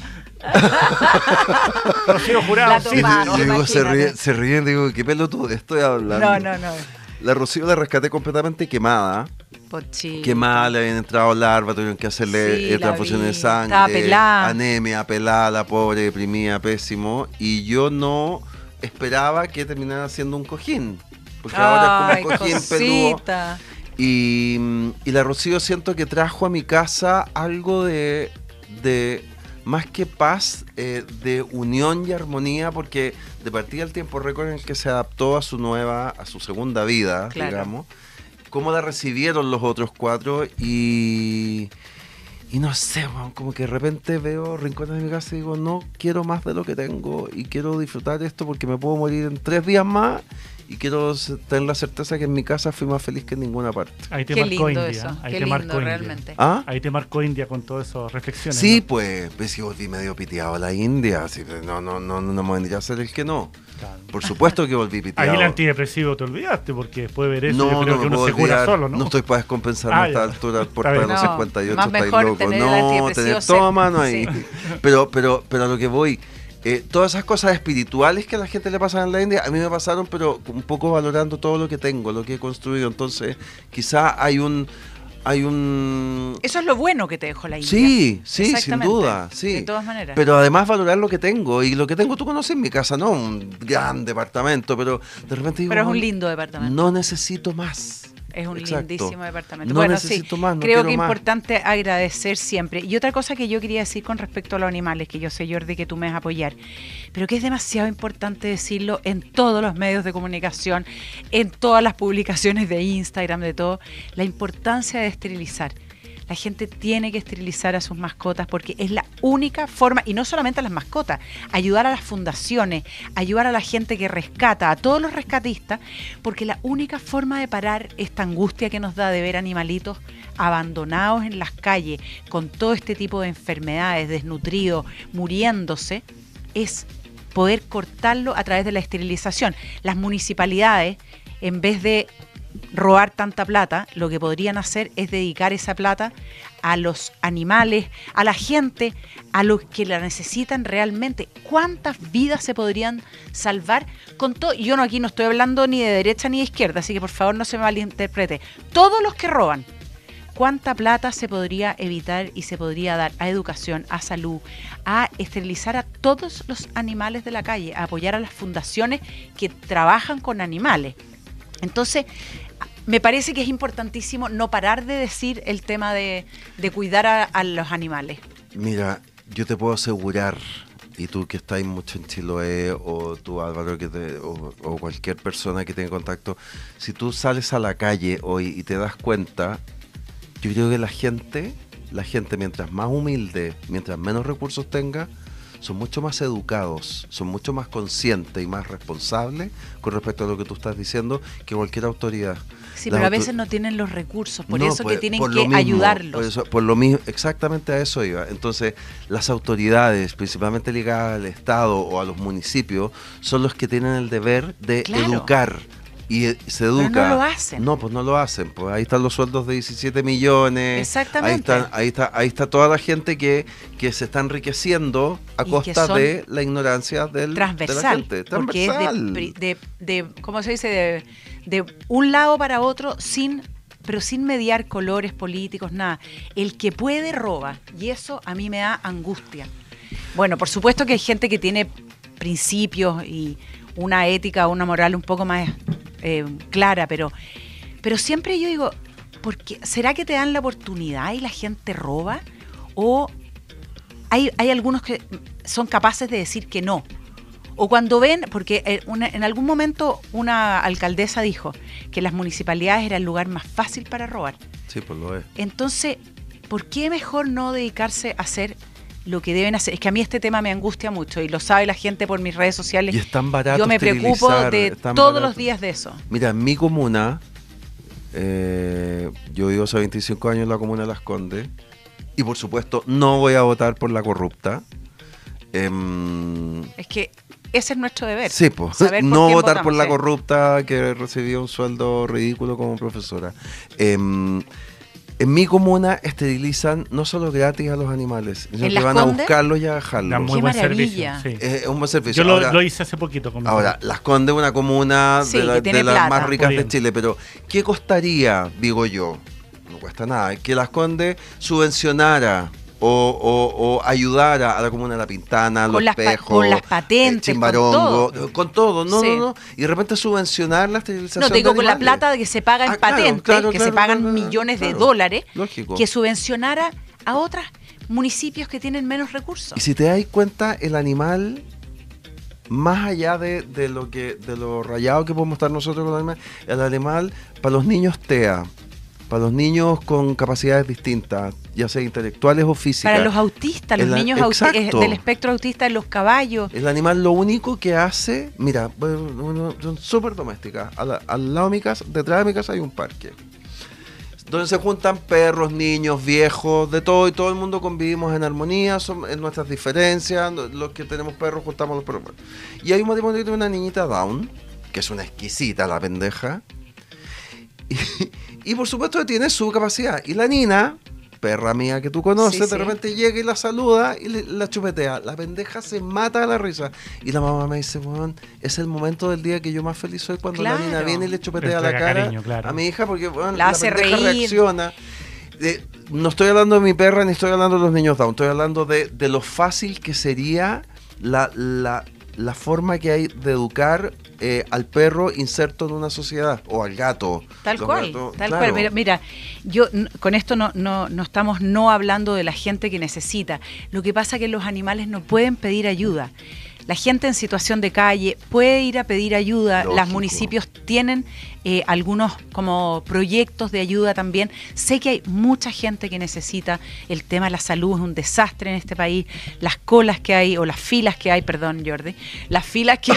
Rocío Jurado, La sí. toma. Yo digo, imagínate. se ríen, digo, ¿qué pelotudo estoy hablando? No. La Rocío la rescaté completamente quemada. Pochito. Quemada, le habían entrado larvas, tuvieron que hacerle Sí, la transfusiones de vi. sangre. Estaba pelada. Anemia, pelada, la pobre, deprimida, pésimo. Y yo no esperaba que terminara siendo un cojín. Porque ahora Ay, es como un cojín peludo. cosita. Y la Rocío siento que trajo a mi casa algo de más que paz, de unión y armonía, porque de partida el tiempo récord en el que se adaptó a su segunda vida, Claro. digamos, cómo la recibieron los otros 4 y no sé, weón, como que de repente veo rincones de mi casa y digo, no quiero más de lo que tengo y quiero disfrutar esto porque me puedo morir en 3 días más. Y quiero tener la certeza que en mi casa fui más feliz que en ninguna parte. Ahí te Qué marcó lindo India. eso. Ahí Qué te marcó lindo India. realmente. ¿Ah? Ahí te marcó India con todas esas reflexiones. Sí, ¿no? pues si volví medio piteado a la India. Así, no me vendría a ser el que no. Claro. Por supuesto que volví piteado. Ahí el antidepresivo te olvidaste, porque después de ver eso yo No, creo no que me uno puedo se cura olvidar. solo, ¿no? No estoy para descompensarme a esta ya. altura por Está bien. los No, 58, más estáis mejor loco. tener el No, antidepresivo tener cerca, toda mano ahí. sí. Pero a lo que voy, todas esas cosas espirituales que a la gente le pasan en la India, a mí me pasaron, pero un poco valorando todo lo que tengo, lo que he construido. Entonces, quizá hay un Eso es lo bueno que te dejó la India. Sí, sin Exactamente. duda, sí. De todas maneras. Pero además valorar lo que tengo. Y lo que tengo tú conoces en mi casa, no un gran departamento, pero de repente digo, Pero es un "No, lindo departamento. no necesito más". Es un Exacto. lindísimo departamento. No Bueno, sí, necesito más, no creo quiero que es más. importante agradecer siempre. Y otra cosa que yo quería decir con respecto a los animales, que yo sé, Jordi, que tú me vas a apoyar, pero que es demasiado importante decirlo en todos los medios de comunicación, en todas las publicaciones de Instagram, de todo, la importancia de esterilizar. La gente tiene que esterilizar a sus mascotas porque es la única forma, y no solamente a las mascotas, ayudar a las fundaciones, ayudar a la gente que rescata, a todos los rescatistas, porque la única forma de parar esta angustia que nos da de ver animalitos abandonados en las calles con todo este tipo de enfermedades, desnutridos, muriéndose, es poder cortarlo a través de la esterilización. Las municipalidades, en vez de robar tanta plata, lo que podrían hacer es dedicar esa plata a los animales, a la gente, a los que la necesitan realmente. ¿Cuántas vidas se podrían salvar con todo? Yo aquí no estoy hablando ni de derecha ni de izquierda, así que por favor no se me malinterprete. Todos los que roban, ¿cuánta plata se podría evitar y se podría dar a educación, a salud, a esterilizar a todos los animales de la calle, a apoyar a las fundaciones que trabajan con animales? Entonces, me parece que es importantísimo no parar de decir el tema de cuidar a los animales. Mira, yo te puedo asegurar, y tú que estás mucho en Chiloé, o tú Álvaro, o cualquier persona que tenga contacto, si tú sales a la calle hoy y te das cuenta, yo creo que la gente mientras más humilde, mientras menos recursos tenga, son mucho más educados, son mucho más conscientes y más responsables con respecto a lo que tú estás diciendo que cualquier autoridad. Sí, Las pero a autor- veces no tienen los recursos, por No, eso pues, que tienen por que lo mismo, ayudarlos. Por lo mismo, exactamente a eso iba. Entonces, las autoridades, principalmente ligadas al Estado o a los municipios, son los que tienen el deber de Claro. educar. Y se educa. Pero no lo hacen. No, pues no lo hacen. Pues ahí están los sueldos de 17 millones. Exactamente. Ahí está toda la gente que se está enriqueciendo a Y que costa son de la ignorancia de la transversal, gente. porque es de ¿cómo se dice? De un lado para otro, pero sin mediar colores políticos, nada. El que puede roba, y eso a mí me da angustia. Bueno, por supuesto que hay gente que tiene principios y una ética, una moral un poco más clara, pero siempre yo digo, ¿será que te dan la oportunidad y la gente roba? ¿O hay algunos que son capaces de decir que no? O cuando ven, porque en algún momento una alcaldesa dijo que las municipalidades era el lugar más fácil para robar. Sí, pues lo es. Entonces, ¿por qué mejor no dedicarse a hacer lo que deben hacer? Es que a mí este tema me angustia mucho y lo sabe la gente por mis redes sociales. Y es tan barato. Yo me preocupo de todos los días de eso. Mira, en mi comuna, yo vivo hace 25 años en la comuna de Las Condes, y por supuesto no voy a votar por la corrupta. Es que ese es nuestro deber. Sí, pues, no votar por la corrupta que recibía un sueldo ridículo como profesora. En mi comuna esterilizan no solo gratis a los animales, sino que van a buscarlos y a dejarlos. Muy buen servicio. Sí. Es un buen servicio. Yo lo hice hace poquito. Ahora, Las Condes es una comuna de las más ricas de Chile, pero ¿qué costaría, digo yo? No cuesta nada, que Las Condes subvencionara o ayudara a la comuna de La Pintana, Los Espejos, con las patentes, Chimbarongo, con todo, no, y de repente subvencionar la esterilización. No, te digo, con la plata que se paga en patentes, que se pagan millones de dólares, lógico, que subvencionara a otros municipios que tienen menos recursos. Y si te das cuenta, el animal, más allá de lo rayado que podemos estar nosotros con el animal, para los niños TEA, para los niños con capacidades distintas, ya sea intelectuales o físicas. Para los autistas, los niños del espectro autista, los caballos. El animal lo único que hace, mira, son súper domésticas. Al lado de mi casa, detrás de mi casa hay un parque, donde se juntan perros, niños, viejos, de todo, y todo el mundo convivimos en armonía, en nuestras diferencias. Los que tenemos perros juntamos los perros. Y hay un matrimonio que tiene una niñita Down, que es una exquisita la pendeja. Y por supuesto tiene su capacidad. Y la Nina, perra mía que tú conoces, de repente llega y la saluda y la chupetea. La pendeja se mata de la risa. Y la mamá me dice, bueno, es el momento del día que yo más feliz soy cuando la Nina viene y le chupetea la cara cariño, a mi hija, porque la hace pendeja reír. Reacciona. No estoy hablando de mi perra ni estoy hablando de los niños Down, estoy hablando de lo fácil que sería la forma que hay de educar al perro inserto en una sociedad, o al gato. Tal cual. Mira, yo con esto no estamos hablando de la gente que necesita. Lo que pasa es que los animales no pueden pedir ayuda. La gente en situación de calle puede ir a pedir ayuda. Lógico. Los municipios tienen algunos como proyectos de ayuda también. Sé que hay mucha gente que necesita. El tema de la salud es un desastre en este país. Las colas que hay, o las filas que hay, perdón, Jordi, las filas que hay.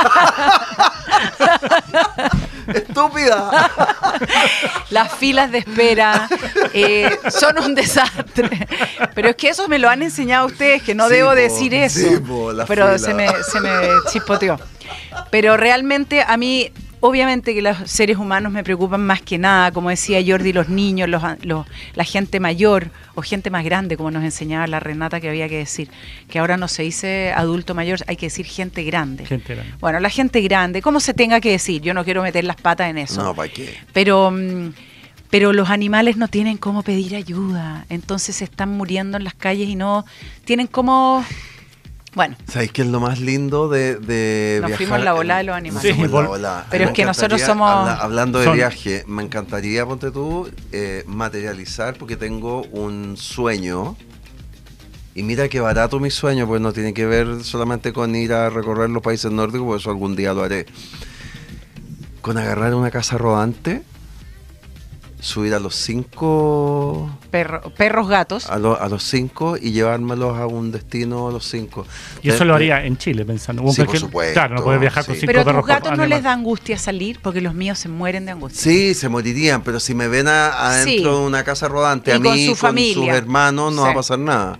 ¡Estúpida! Las filas de espera son un desastre. Pero es que eso me lo han enseñado ustedes, que no debo decir eso. Sí, pero se me chispoteó. Pero realmente a mí, obviamente que los seres humanos me preocupan más que nada, como decía Jordi, los niños, la gente mayor o gente más grande, como nos enseñaba la Renata que había que decir, que ahora no se dice adulto mayor, hay que decir gente grande. Gente grande. Bueno, la gente grande, como se tenga que decir, yo no quiero meter las patas en eso. No, ¿para qué? Pero los animales no tienen cómo pedir ayuda, entonces se están muriendo en las calles y no tienen cómo... Bueno. ¿Sabéis qué es lo más lindo de nos viajar? Fuimos la volada de los animales. Sí, pero es que nosotros somos... Hablando de viaje, me encantaría, ponte tú, materializar, porque tengo un sueño. Y mira qué barato mi sueño, pues no tiene que ver solamente con ir a recorrer los países nórdicos, porque eso algún día lo haré. Con agarrar una casa rodante, subir a los 5 perros gatos a los 5 y llevármelos a un destino a los 5. Y eso lo haría en Chile, pensando. Sí, por supuesto. Claro, no puedes viajar con 5 pero perros. ¿a tus gatos no les da angustia salir? Porque los míos se mueren de angustia. Sí, se morirían, pero si me ven adentro de una casa rodante, a mí, con sus hermanos, no va a pasar nada.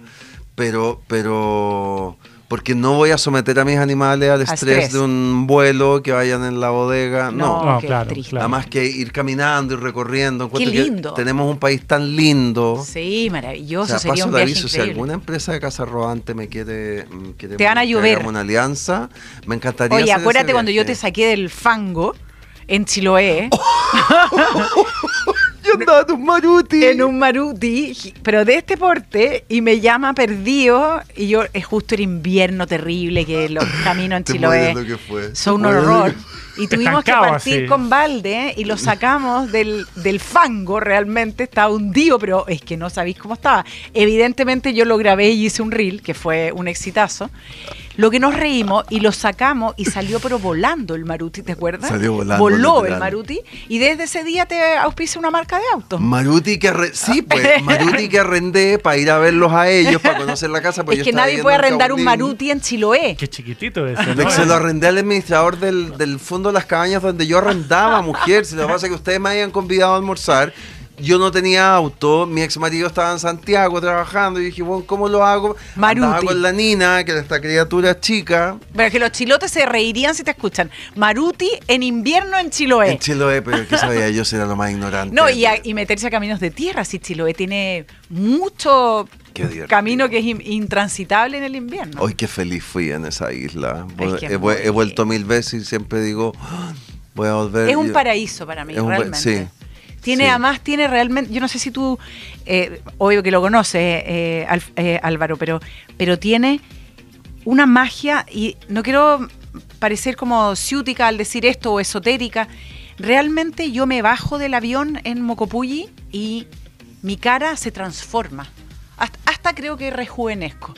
Pero porque no voy a someter a mis animales al estrés de un vuelo, que vayan en la bodega. No, claro. Nada más que ir caminando y recorriendo. Qué lindo. Tenemos un país tan lindo. Sí, maravilloso. O sea, sería paso un el viaje aviso, increíble. si alguna empresa de casa rodante me quiere te van a llover. una alianza, me encantaría. Oye, hacer acuérdate ese cuando yo viaje. te saqué del fango en Chiloé. Yo andaba en un Maruti. En un Maruti, pero de este porte, y me llama perdido, y yo, es justo el invierno terrible, que los caminos en Te Chiloé mueres lo que fue. son un Te mueres horror. lo que Y tuvimos que Estancado partir así. con balde y lo sacamos del fango, realmente estaba hundido, pero es que no sabéis cómo estaba. Evidentemente yo lo grabé y hice un reel, que fue un exitazo. Lo que nos reímos y lo sacamos y salió pero volando el Maruti, ¿te acuerdas? Salió volando, Voló literal. el Maruti y desde ese día te auspicia una marca de autos. Maruti Maruti que arrendé para ir a verlos a ellos, para conocer la casa. porque Es yo que estaba nadie viviendo puede en arrendar un Caulín. Maruti en Chiloé. Qué chiquitito ese, De ¿no? que se lo arrendé al administrador del fondo de las cabañas donde yo arrendaba, mujer. Si lo que pasa es que ustedes me habían convidado a almorzar, yo no tenía auto, mi ex marido estaba en Santiago trabajando, y dije, bueno, ¿cómo lo hago? Maruti. Andaba con la Nina, que era esta criatura chica, Pero es que los chilotes se reirían si te escuchan. Maruti en invierno en Chiloé. en Chiloé, pero ¿qué sabía yo? Si era lo más ignorante. No, y meterse a caminos de tierra, si Chiloé tiene mucho Qué divertido. camino que es intransitable en el invierno. Hoy qué feliz fui en esa isla. Es que He vuelto 1000 veces y siempre digo, "Ah, voy a volver". Es un Yo- paraíso para mí, Es un realmente. sí. Tiene, Sí. además, tiene realmente, yo no sé si tú, obvio que lo conoces, Álvaro, pero tiene una magia, y no quiero parecer como ciútica al decir esto o esotérica. Realmente yo me bajo del avión en Mocopulli y mi cara se transforma. Hasta creo que rejuvenezco.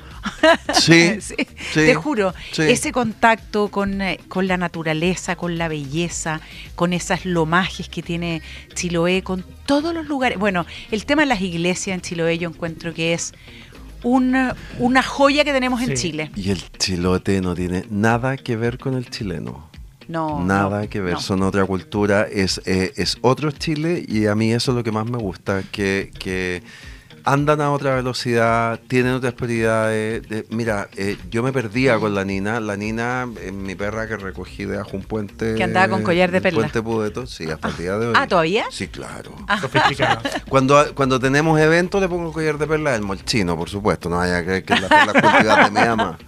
Sí, Sí, sí, te juro, sí. ese contacto con la naturaleza, con la belleza, con esas lomajes que tiene Chiloé, con todos los lugares. Bueno, el tema de las iglesias en Chiloé yo encuentro que es una joya que tenemos en Sí. Chile. Y el chilote no tiene nada que ver con el chileno. No, Nada no, que ver, no. son otra cultura, es otro Chile, y a mí eso es lo que más me gusta, que andan a otra velocidad, tienen otras prioridades. Mira, yo me perdía con la Nina, mi perra que recogí de abajo un puente. Que andaba con collar de el perla. Puente Pudeto, sí, hasta el día de hoy. Ah, ¿todavía? Sí, claro. Sofisticado. Cuando tenemos eventos le pongo collar de perla, el molchino, por supuesto, no vaya a creer que es la perla cultivada de mi ama.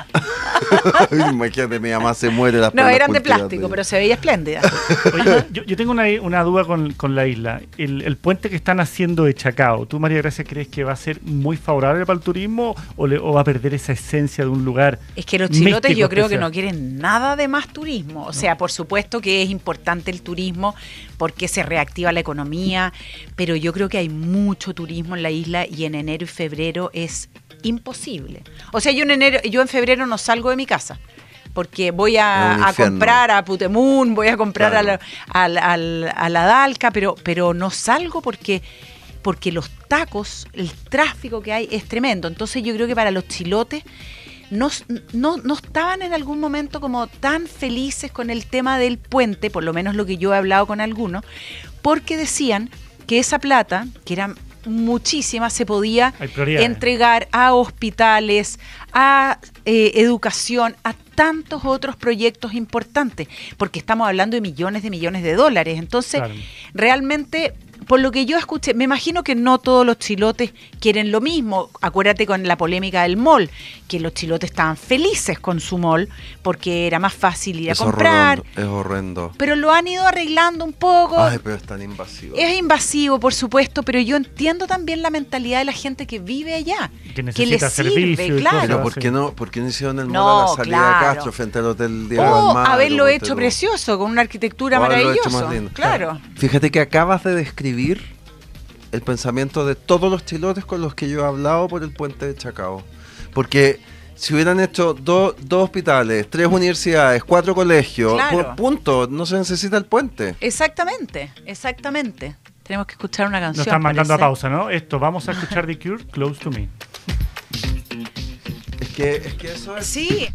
Imagínate, mi mamá se muere las No, perlas eran de cultivadas plástico, pero se veía espléndida. Oye, yo tengo una duda con la isla. El puente que están haciendo de Chacao, ¿tú, María Gracia, crees que va a ser muy favorable para el turismo o va a perder esa esencia de un lugar? Es que los chilotes místico, yo creo que especial? no quieren nada de más turismo. O sea, por supuesto que es importante el turismo porque se reactiva la economía, pero yo creo que hay mucho turismo en la isla y en enero y febrero es imposible. O sea, yo en febrero no salgo de mi casa. Porque voy Es un a infierno. comprar a Putemun, voy a comprar Claro. a la Dalca, pero no salgo porque los tacos, el tráfico que hay es tremendo. Entonces yo creo que para los chilotes no estaban en algún momento como tan felices con el tema del puente, por lo menos lo que yo he hablado con algunos, porque decían que esa plata, que era muchísima, se podía Hay prioridades. entregar a hospitales, a educación, a tantos otros proyectos importantes, porque estamos hablando de millones de dólares. Entonces, Claro. realmente, por lo que yo escuché, me imagino que no todos los chilotes quieren lo mismo. Acuérdate con la polémica del mall, que los chilotes estaban felices con su mall porque era más fácil ir a Es comprar. Es horrendo. Pero lo han ido arreglando un poco. Ay, pero es tan invasivo. Es invasivo, por supuesto, pero yo entiendo también la mentalidad de la gente que vive allá. Que le necesita sirve, servicio y claro. Pero cosas. ¿por qué no hicieron el No, mall a la salida claro. de Castro frente al Hotel Diego O Almagro? haberlo ponte hecho tú? precioso, con una arquitectura O haberlo hecho maravillosa. más lindo. Claro. Fíjate que acabas de describir el pensamiento de todos los chilotes con los que yo he hablado por el puente de Chacao. Porque si hubieran hecho dos hospitales, 3 universidades, 4 colegios, Claro. punto, no se necesita el puente. Exactamente. Tenemos que escuchar una canción. Nos están mandando a parece. pausa, ¿no? Vamos a escuchar The Cure, Close to Me. Es que eso es... Sí.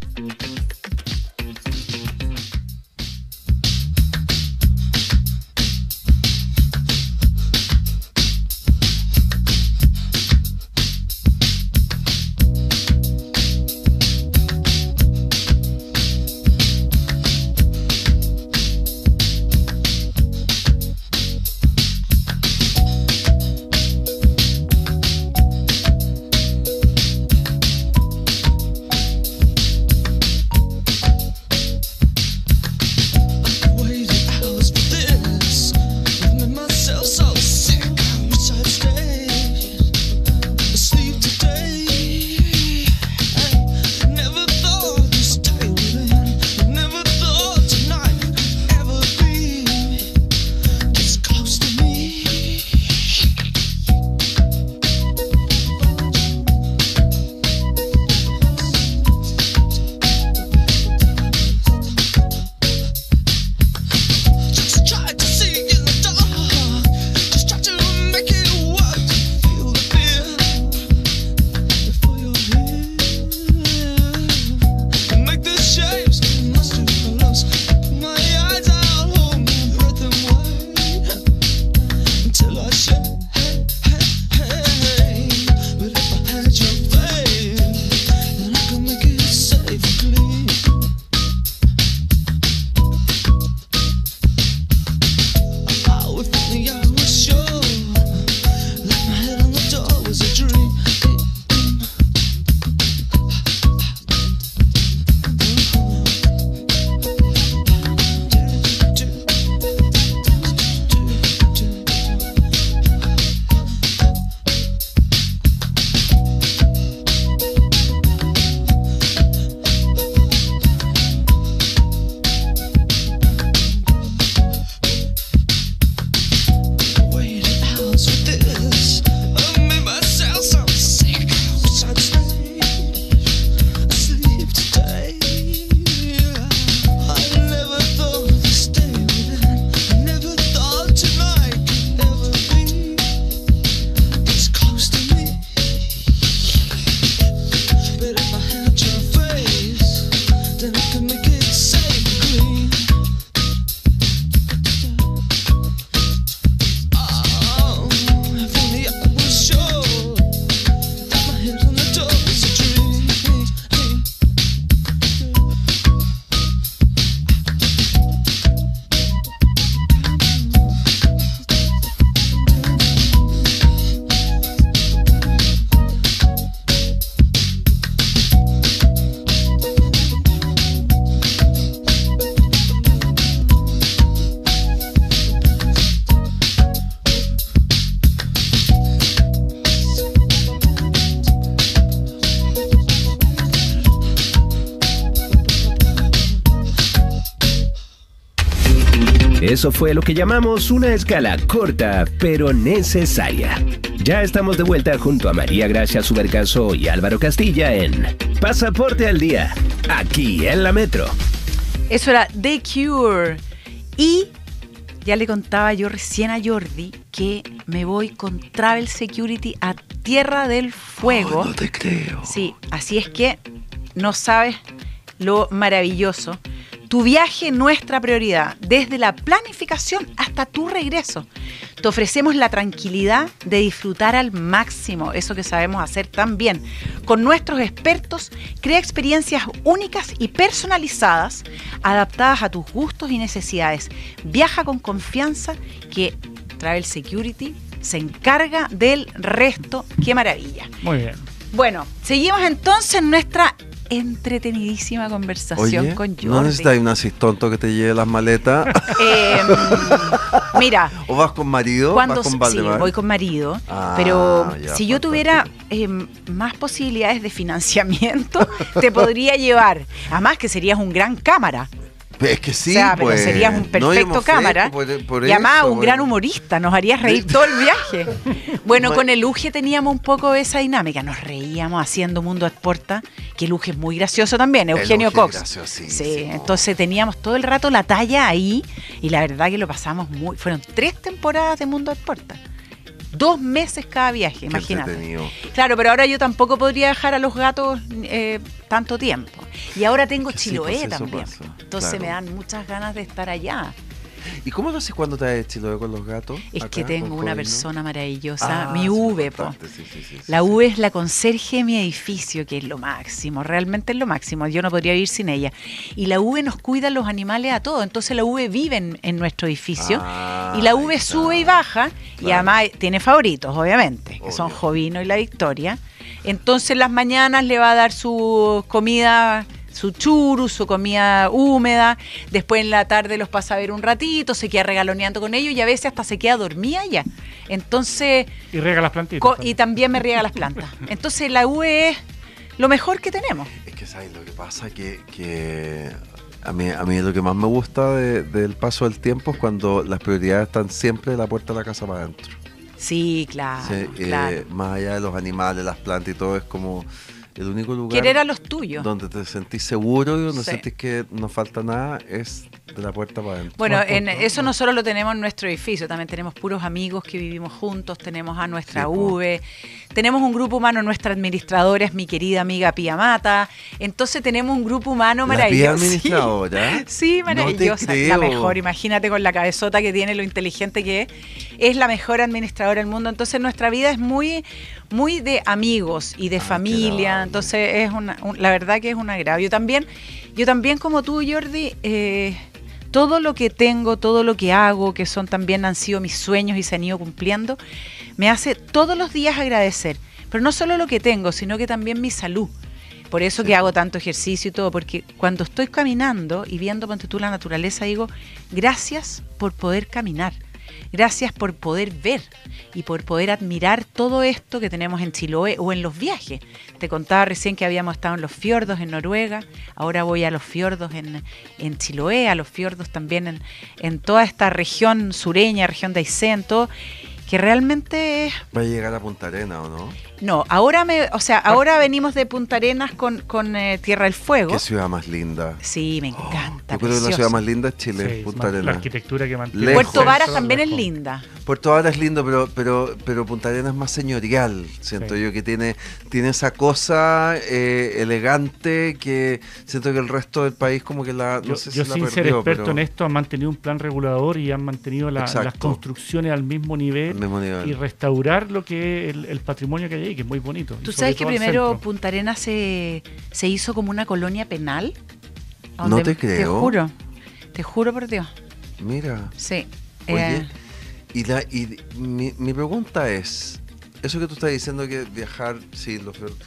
Eso fue lo que llamamos una escala corta, pero necesaria. Ya estamos de vuelta junto a María Gracia Subercaso y Álvaro Castilla en Pasaporte al Día, aquí en la Metro. Eso era The Cure. Y ya le contaba yo recién a Jordi que me voy con Travel Security a Tierra del Fuego. Oh, no te creo. Sí, así es que no sabes lo maravilloso. Tu viaje, nuestra prioridad, desde la planificación hasta tu regreso. Te ofrecemos la tranquilidad de disfrutar al máximo eso que sabemos hacer tan bien. Con nuestros expertos, crea experiencias únicas y personalizadas, adaptadas a tus gustos y necesidades. Viaja con confianza que Travel Security se encarga del resto. ¡Qué maravilla! Muy bien. Bueno, seguimos entonces nuestra entretenidísima conversación Oye, con Jordi. ¿no necesitas un asistonto que te lleve las maletas? Mira, ¿O vas con marido? cuando ¿Vas con sí, Valdemar? voy con marido, Ah, pero ya, si yo tuviera más posibilidades de financiamiento, te podría llevar. Además que serías un gran cámara. Es que sí, o sea, pero pues. serías un No, yo me perfecto ofrezco cámara. por Y además eso, un gran bueno. humorista, nos harías reír todo el viaje. Bueno, Ma- con el Uge teníamos un poco esa dinámica, nos reíamos haciendo Mundo a Porta, que el Uge es muy gracioso también, Eugenio Uge es Cox. graciosísimo. Sí, entonces teníamos todo el rato la talla ahí y la verdad que lo pasamos muy... Fueron 3 temporadas de Mundo a Porta. 2 meses cada viaje, Qué imagínate. entretenido. Claro, pero ahora yo tampoco podría dejar a los gatos tanto tiempo. Y ahora tengo Que sí, Chiloé pues eso también. pasa, Entonces claro. me dan muchas ganas de estar allá. ¿Y cómo lo haces cuando te vas de Chiloé con los gatos? Es acá, que tengo con una Jovino? persona maravillosa, Ah, mi sí, V, po. importante, sí, La V es la conserje de mi edificio, que es lo máximo, realmente es lo máximo. Yo no podría vivir sin ella. Y la V nos cuida los animales a todos. Entonces la V vive en nuestro edificio. Ah, Y la V ahí sube y está. baja. Y Claro. además tiene favoritos, obviamente, que son Obvio. Jovino y la Victoria. Entonces las mañanas le va a dar su comida, su churu, su comida húmeda. Después en la tarde los pasa a ver un ratito, se queda regaloneando con ellos y a veces hasta se queda dormida ya. Entonces... Y riega las plantitas. Y también me riega las plantas. Entonces la UE es lo mejor que tenemos. Es que, ¿sabes lo que pasa? Que a mí lo que más me gusta del paso del tiempo es cuando las prioridades están siempre de la puerta de la casa para adentro. Sí, claro, Sí, claro. más allá de los animales, las plantas y todo, es como el único lugar Querer a los tuyos. donde te sentís seguro y donde Sí. sentís que no falta nada es de la puerta para adentro. Bueno, Buen en punto, eso buen nosotros lo tenemos en nuestro edificio. También tenemos puros amigos que vivimos juntos. Tenemos a nuestra Sí, po. V. Tenemos un grupo humano. Nuestra administradora es mi querida amiga Pía Mata. Entonces tenemos un grupo humano ¿La Pía maravilloso. administradora? Sí, No te maravillosa. La creo. mejor. Imagínate con la cabezota que tiene, lo inteligente que es. Es la mejor administradora del mundo. Entonces nuestra vida es muy, muy de amigos y de Ay, qué familia. agradable. Entonces es la verdad que es un agrado. Yo también como tú, Jordi, todo lo que tengo, todo lo que hago, que han sido mis sueños y se han ido cumpliendo, me hace todos los días agradecer. Pero no solo lo que tengo, sino que también mi salud. Por eso que hago tanto ejercicio y todo, porque cuando estoy caminando y viendo, ponte tú, la naturaleza, digo, gracias por poder caminar. Gracias por poder ver y por poder admirar todo esto que tenemos en Chiloé o en los viajes. Te contaba recién que habíamos estado en los fiordos en Noruega, ahora voy a los fiordos en Chiloé, a los fiordos también en toda esta región sureña, región de Aysén, todo, que realmente es... ¿Va a llegar a Punta Arena o no? No, ahora venimos de Punta Arenas con Tierra del Fuego. ¿Qué ciudad más linda? Sí, me encanta. Yo creo que la precioso. ciudad más linda es Chile, Sí, Punta la Arenas. arquitectura que mantiene. Lejos. Puerto Varas Eso, también es lejos. linda. Puerto Varas es lindo, pero Punta Arenas es más señorial, siento Sí. yo, que tiene esa cosa elegante que siento que el resto del país como que no Yo, sé yo si la sin ser perdió, experto pero en esto, han mantenido un plan regulador y han mantenido las Exacto. construcciones al mismo nivel, al mismo nivel. y restaurar lo que es el patrimonio que hay ahí, que es muy bonito. ¿Tú Y sobre sabes que todo el primero centro. Punta Arenas se hizo como una colonia penal? No te creo. Te juro por Dios. Mira, Sí. oye, y mi pregunta es, eso que tú estás diciendo que viajar, sí,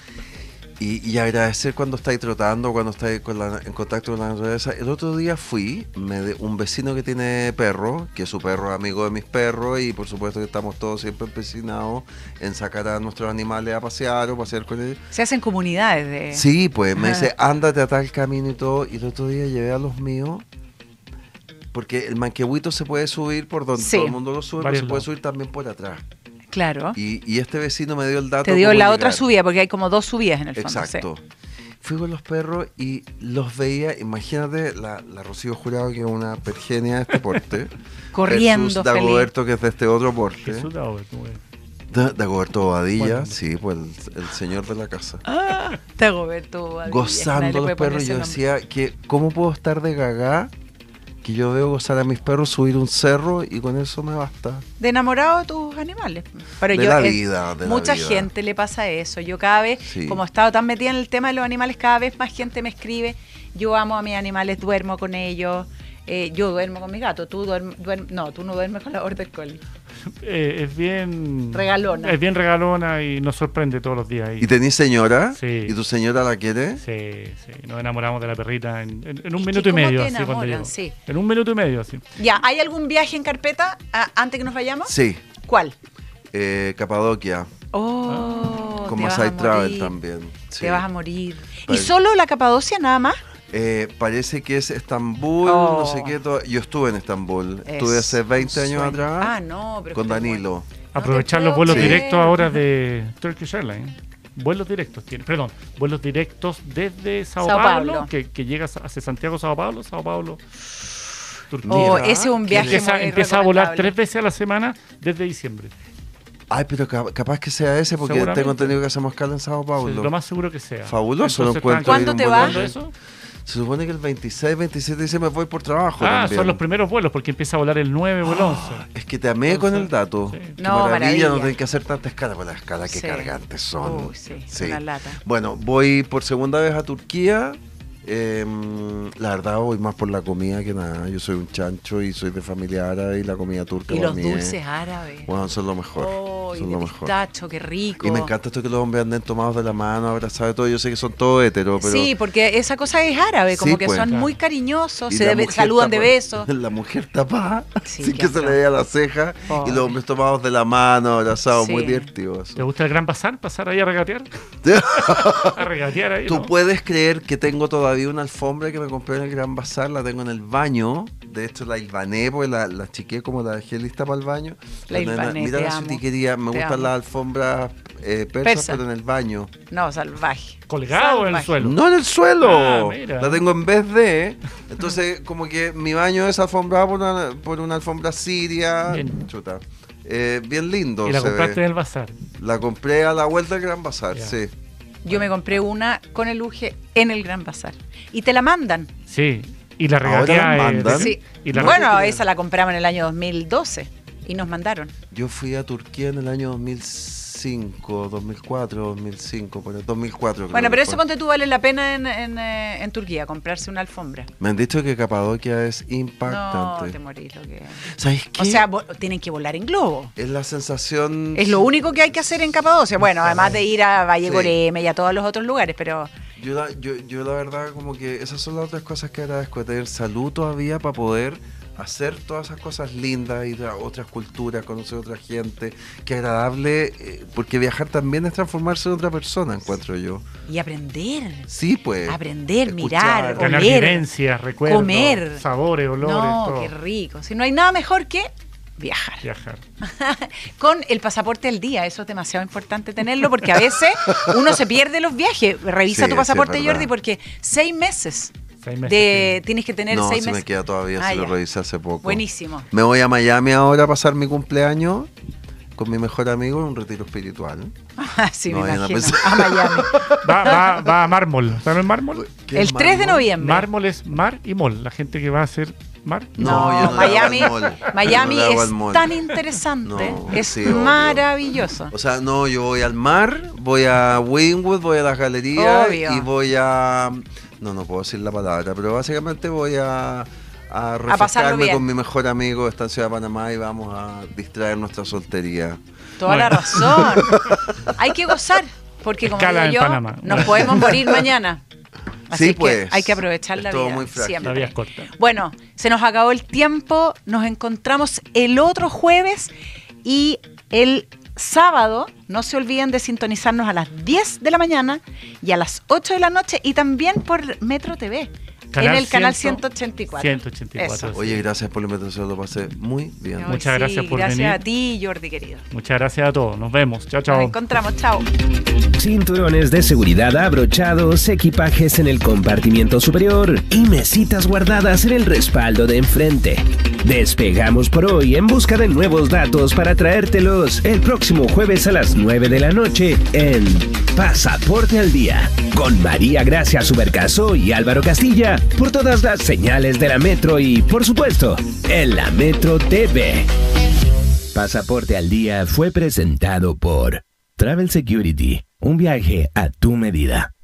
y agradecer cuando estáis trotando, cuando estáis en contacto con la naturaleza. El otro día fui, un vecino que tiene perro, que su perro es amigo de mis perros, y por supuesto que estamos todos siempre empecinados en sacar a nuestros animales a pasear o pasear con ellos. Se hacen comunidades de... Sí, pues me Ajá. dice, ándate a tal camino y todo, y el otro día llevé a los míos porque el manquehuito se puede subir por donde Sí. todo el mundo lo sube, pero Varios se puede lados. subir también por atrás. Claro. Y este vecino me dio el dato. Te dio cómo la llegar. otra subida, porque hay como 2 subidas en el fondo. Exacto. sí. Fui con los perros y los veía, imagínate la Rocío Jurado, que es una pergenia de este porte. Corriendo, versus feliz. Dagoberto, que es de este otro porte. Jesús Dagoberto, muy bien. Dagoberto Bobadilla, Bueno. sí, pues el señor de la casa. Dagoberto Bobadilla, nadie Gozando le los puede perros, poner yo ese nombre. decía que ¿cómo puedo estar de gagá que yo veo gozar a mis perros, subir un cerro y con eso me basta? De enamorado de tus animales. Pero De yo, la vida, de la mucha vida. gente le pasa eso. Yo cada vez, Sí. como he estado tan metida en el tema de los animales, cada vez más gente me escribe. Yo amo a mis animales, duermo con ellos. Yo duermo con mi gato. Tú no, tú no duermes con la border collie. Es bien... Regalona. Es bien regalona y nos sorprende todos los días. ¿Y tenés señora? Sí. ¿Y tu señora la quiere? Sí, sí, nos enamoramos de la perrita en un Es que minuto y ¿cómo medio. te Así, cuando enamoran? llegó. Sí. En un minuto y medio, así. Ya, ¿hay algún viaje en carpeta antes que nos vayamos? Sí. ¿Cuál? Capadocia, te con vas Masai a Travel morir. también. Sí. Te vas a morir. ¿Y Parece- solo la Capadocia nada más? Parece que es Estambul, Oh. no sé qué. Yo estuve en Estambul. Es Estuve hace 20 un años sueño. atrás Ah, no, pero con qué Danilo. bueno. Aprovechar te los puedo vuelos creer. directos ahora de Turkish Airlines. Vuelos directos tiene. Perdón, vuelos directos desde Sao Sao Paulo, Paulo. que llegas hacia Santiago, Sao Paulo, Turquía. Oh, Mira, ese es un qué viaje lindo. muy Empieza a volar recomendable. 3 veces a la semana desde diciembre. Ay, pero capaz que sea ese, porque Seguramente. tengo entendido que hacemos escala en Sao Sí, Paulo. lo más seguro que sea. Fabuloso, lo Entonces, encuentro. ¿Cuándo ir un te buen vas? viaje. ¿Eso? Se supone que el 26, 27 de diciembre voy por trabajo Ah, también. son los primeros vuelos porque empieza a volar el 9 o el 11. Es que te amé con el dato. Sí. Qué No, maravilla. no tener que hacer tanta escala, por la escala que Sí. cargantes son. Uy, sí, una lata. Bueno, voy por segunda vez a Turquía. La verdad voy más por la comida que nada. Yo soy un chancho y soy de familia árabe y la comida turca Y para los mí dulces árabes. bueno, son lo mejor. Oh, y son de lo mejor. pistacho, qué rico. Y me encanta esto que los hombres anden tomados de la mano, abrazados y todo. Yo sé que son todos heteros, pero... Sí, porque esa cosa es árabe, como Sí, que pues. son Claro. muy cariñosos, y se la mujer saludan de tapa- besos. La mujer tapada, Sí, sin qué que se asco. le vea la ceja. Pobre. Y los hombres tomados de la mano, abrazados, Sí. muy divertidos. ¿Te gusta el Gran Bazar? ¿Pasar ahí a regatear? A regatear ahí, Tú ¿no? puedes creer que tengo todavía una alfombra que me compré en el Gran Bazar, la tengo en el baño. De hecho, la hilvané, porque la chiqué como la dejé lista para el baño. La hilvané, Mira te la amo, sutiquería, me te gustan amo. las alfombras persas, Persa. pero en el baño. No, salvaje. Colgado en el Salvaje. suelo. No en el suelo, Ah, mira. la tengo en vez de. Entonces, como que mi baño es alfombrado por una alfombra siria. Bien. Chuta. Bien lindo. Y la se compraste ve. en el bazar. La compré a la vuelta del Gran Bazar, Ya. sí. Yo me compré una con el Uge en el Gran Bazar. Y te la mandan. Sí. Y la Ahora regatea la mandan. Sí. Y la Bueno, regatea. esa la compramos en el año 2012 y nos mandaron. Yo fui a Turquía en el año 2005, 2004, 2005, pero 2004 creo Bueno, que pero eso fue. ponte tú vale la pena en Turquía, comprarse una alfombra. Me han dicho que Capadocia es No, impactante. te morís lo que... ¿Sabes qué? O sea, tienen que volar en globo. es la sensación... Es lo único que hay que hacer en Capadocia. Bueno, además de ir a Valle Sí. Goreme y a todos los otros lugares, pero Yo la verdad como que esas son las otras cosas que agradezco, tener salud todavía para poder hacer todas esas cosas lindas, ir a otras culturas, conocer a otra gente, que agradable, porque viajar también es transformarse en otra persona, encuentro yo. y aprender. Sí, pues. Aprender, escuchar, mirar, Ganar oler, vivencias, recuerdos, comer. sabores, olores, No, todo. qué rico. Si no hay nada mejor que viajar. Viajar. Con el pasaporte al día, eso es demasiado importante tenerlo porque a veces uno se pierde los viajes. Revisa Sí, tu sí, pasaporte, es verdad. Jordi, porque 6 meses, 6 meses. tienes que tener No, 6 se meses. me queda todavía, Ah, se lo ya. revisé hace poco. Buenísimo. Me voy a Miami ahora a pasar mi cumpleaños con mi mejor amigo en un retiro espiritual. Sí, No me vayan a imagino. pensar. A Miami. Va a Mármol. ¿Saben el Mármol? ¿Qué El es 3 de mármol? noviembre. Mármol es mar y mol. La gente que va a hacer mar. No, yo no le Miami, hago al mall. Miami Yo no le hago es al mall. tan interesante, No, es sí, obvio. maravilloso. O sea, no, yo voy al mar, voy a Wynwood, voy a las galerías Obvio. y voy a... No puedo decir la palabra, pero básicamente voy a pasarlo refrescarme bien. con mi mejor amigo, está en Ciudad de Panamá y vamos a distraer nuestra soltería. Toda la razón. Hay que gozar, porque como Escala digo en yo, Panamá. nos podemos morir mañana. Así Sí, que pues, hay que aprovechar la es todo vida muy frágil. siempre. La vida es corta. Bueno, se nos acabó el tiempo, nos encontramos el otro jueves y el sábado, no se olviden de sintonizarnos a las 10 de la mañana y a las 8 de la noche y también por Metro TV. en el canal 184. 184. Eso. Oye, gracias por la invitación, lo pasé muy bien. Ay, Muchas gracias por venir. Gracias a ti, Jordi, querido. Muchas gracias a todos. Nos vemos. Chao, Nos chao. encontramos. Chao. Cinturones de seguridad abrochados, equipajes en el compartimiento superior y mesitas guardadas en el respaldo de enfrente. Despegamos por hoy en busca de nuevos datos para traértelos el próximo jueves a las 9 de la noche en Pasaporte al Día, con María Gracia Subercaso y Álvaro Castilla, por todas las señales de la Metro y, por supuesto, en la Metro TV. Pasaporte al Día fue presentado por Travel Security, un viaje a tu medida.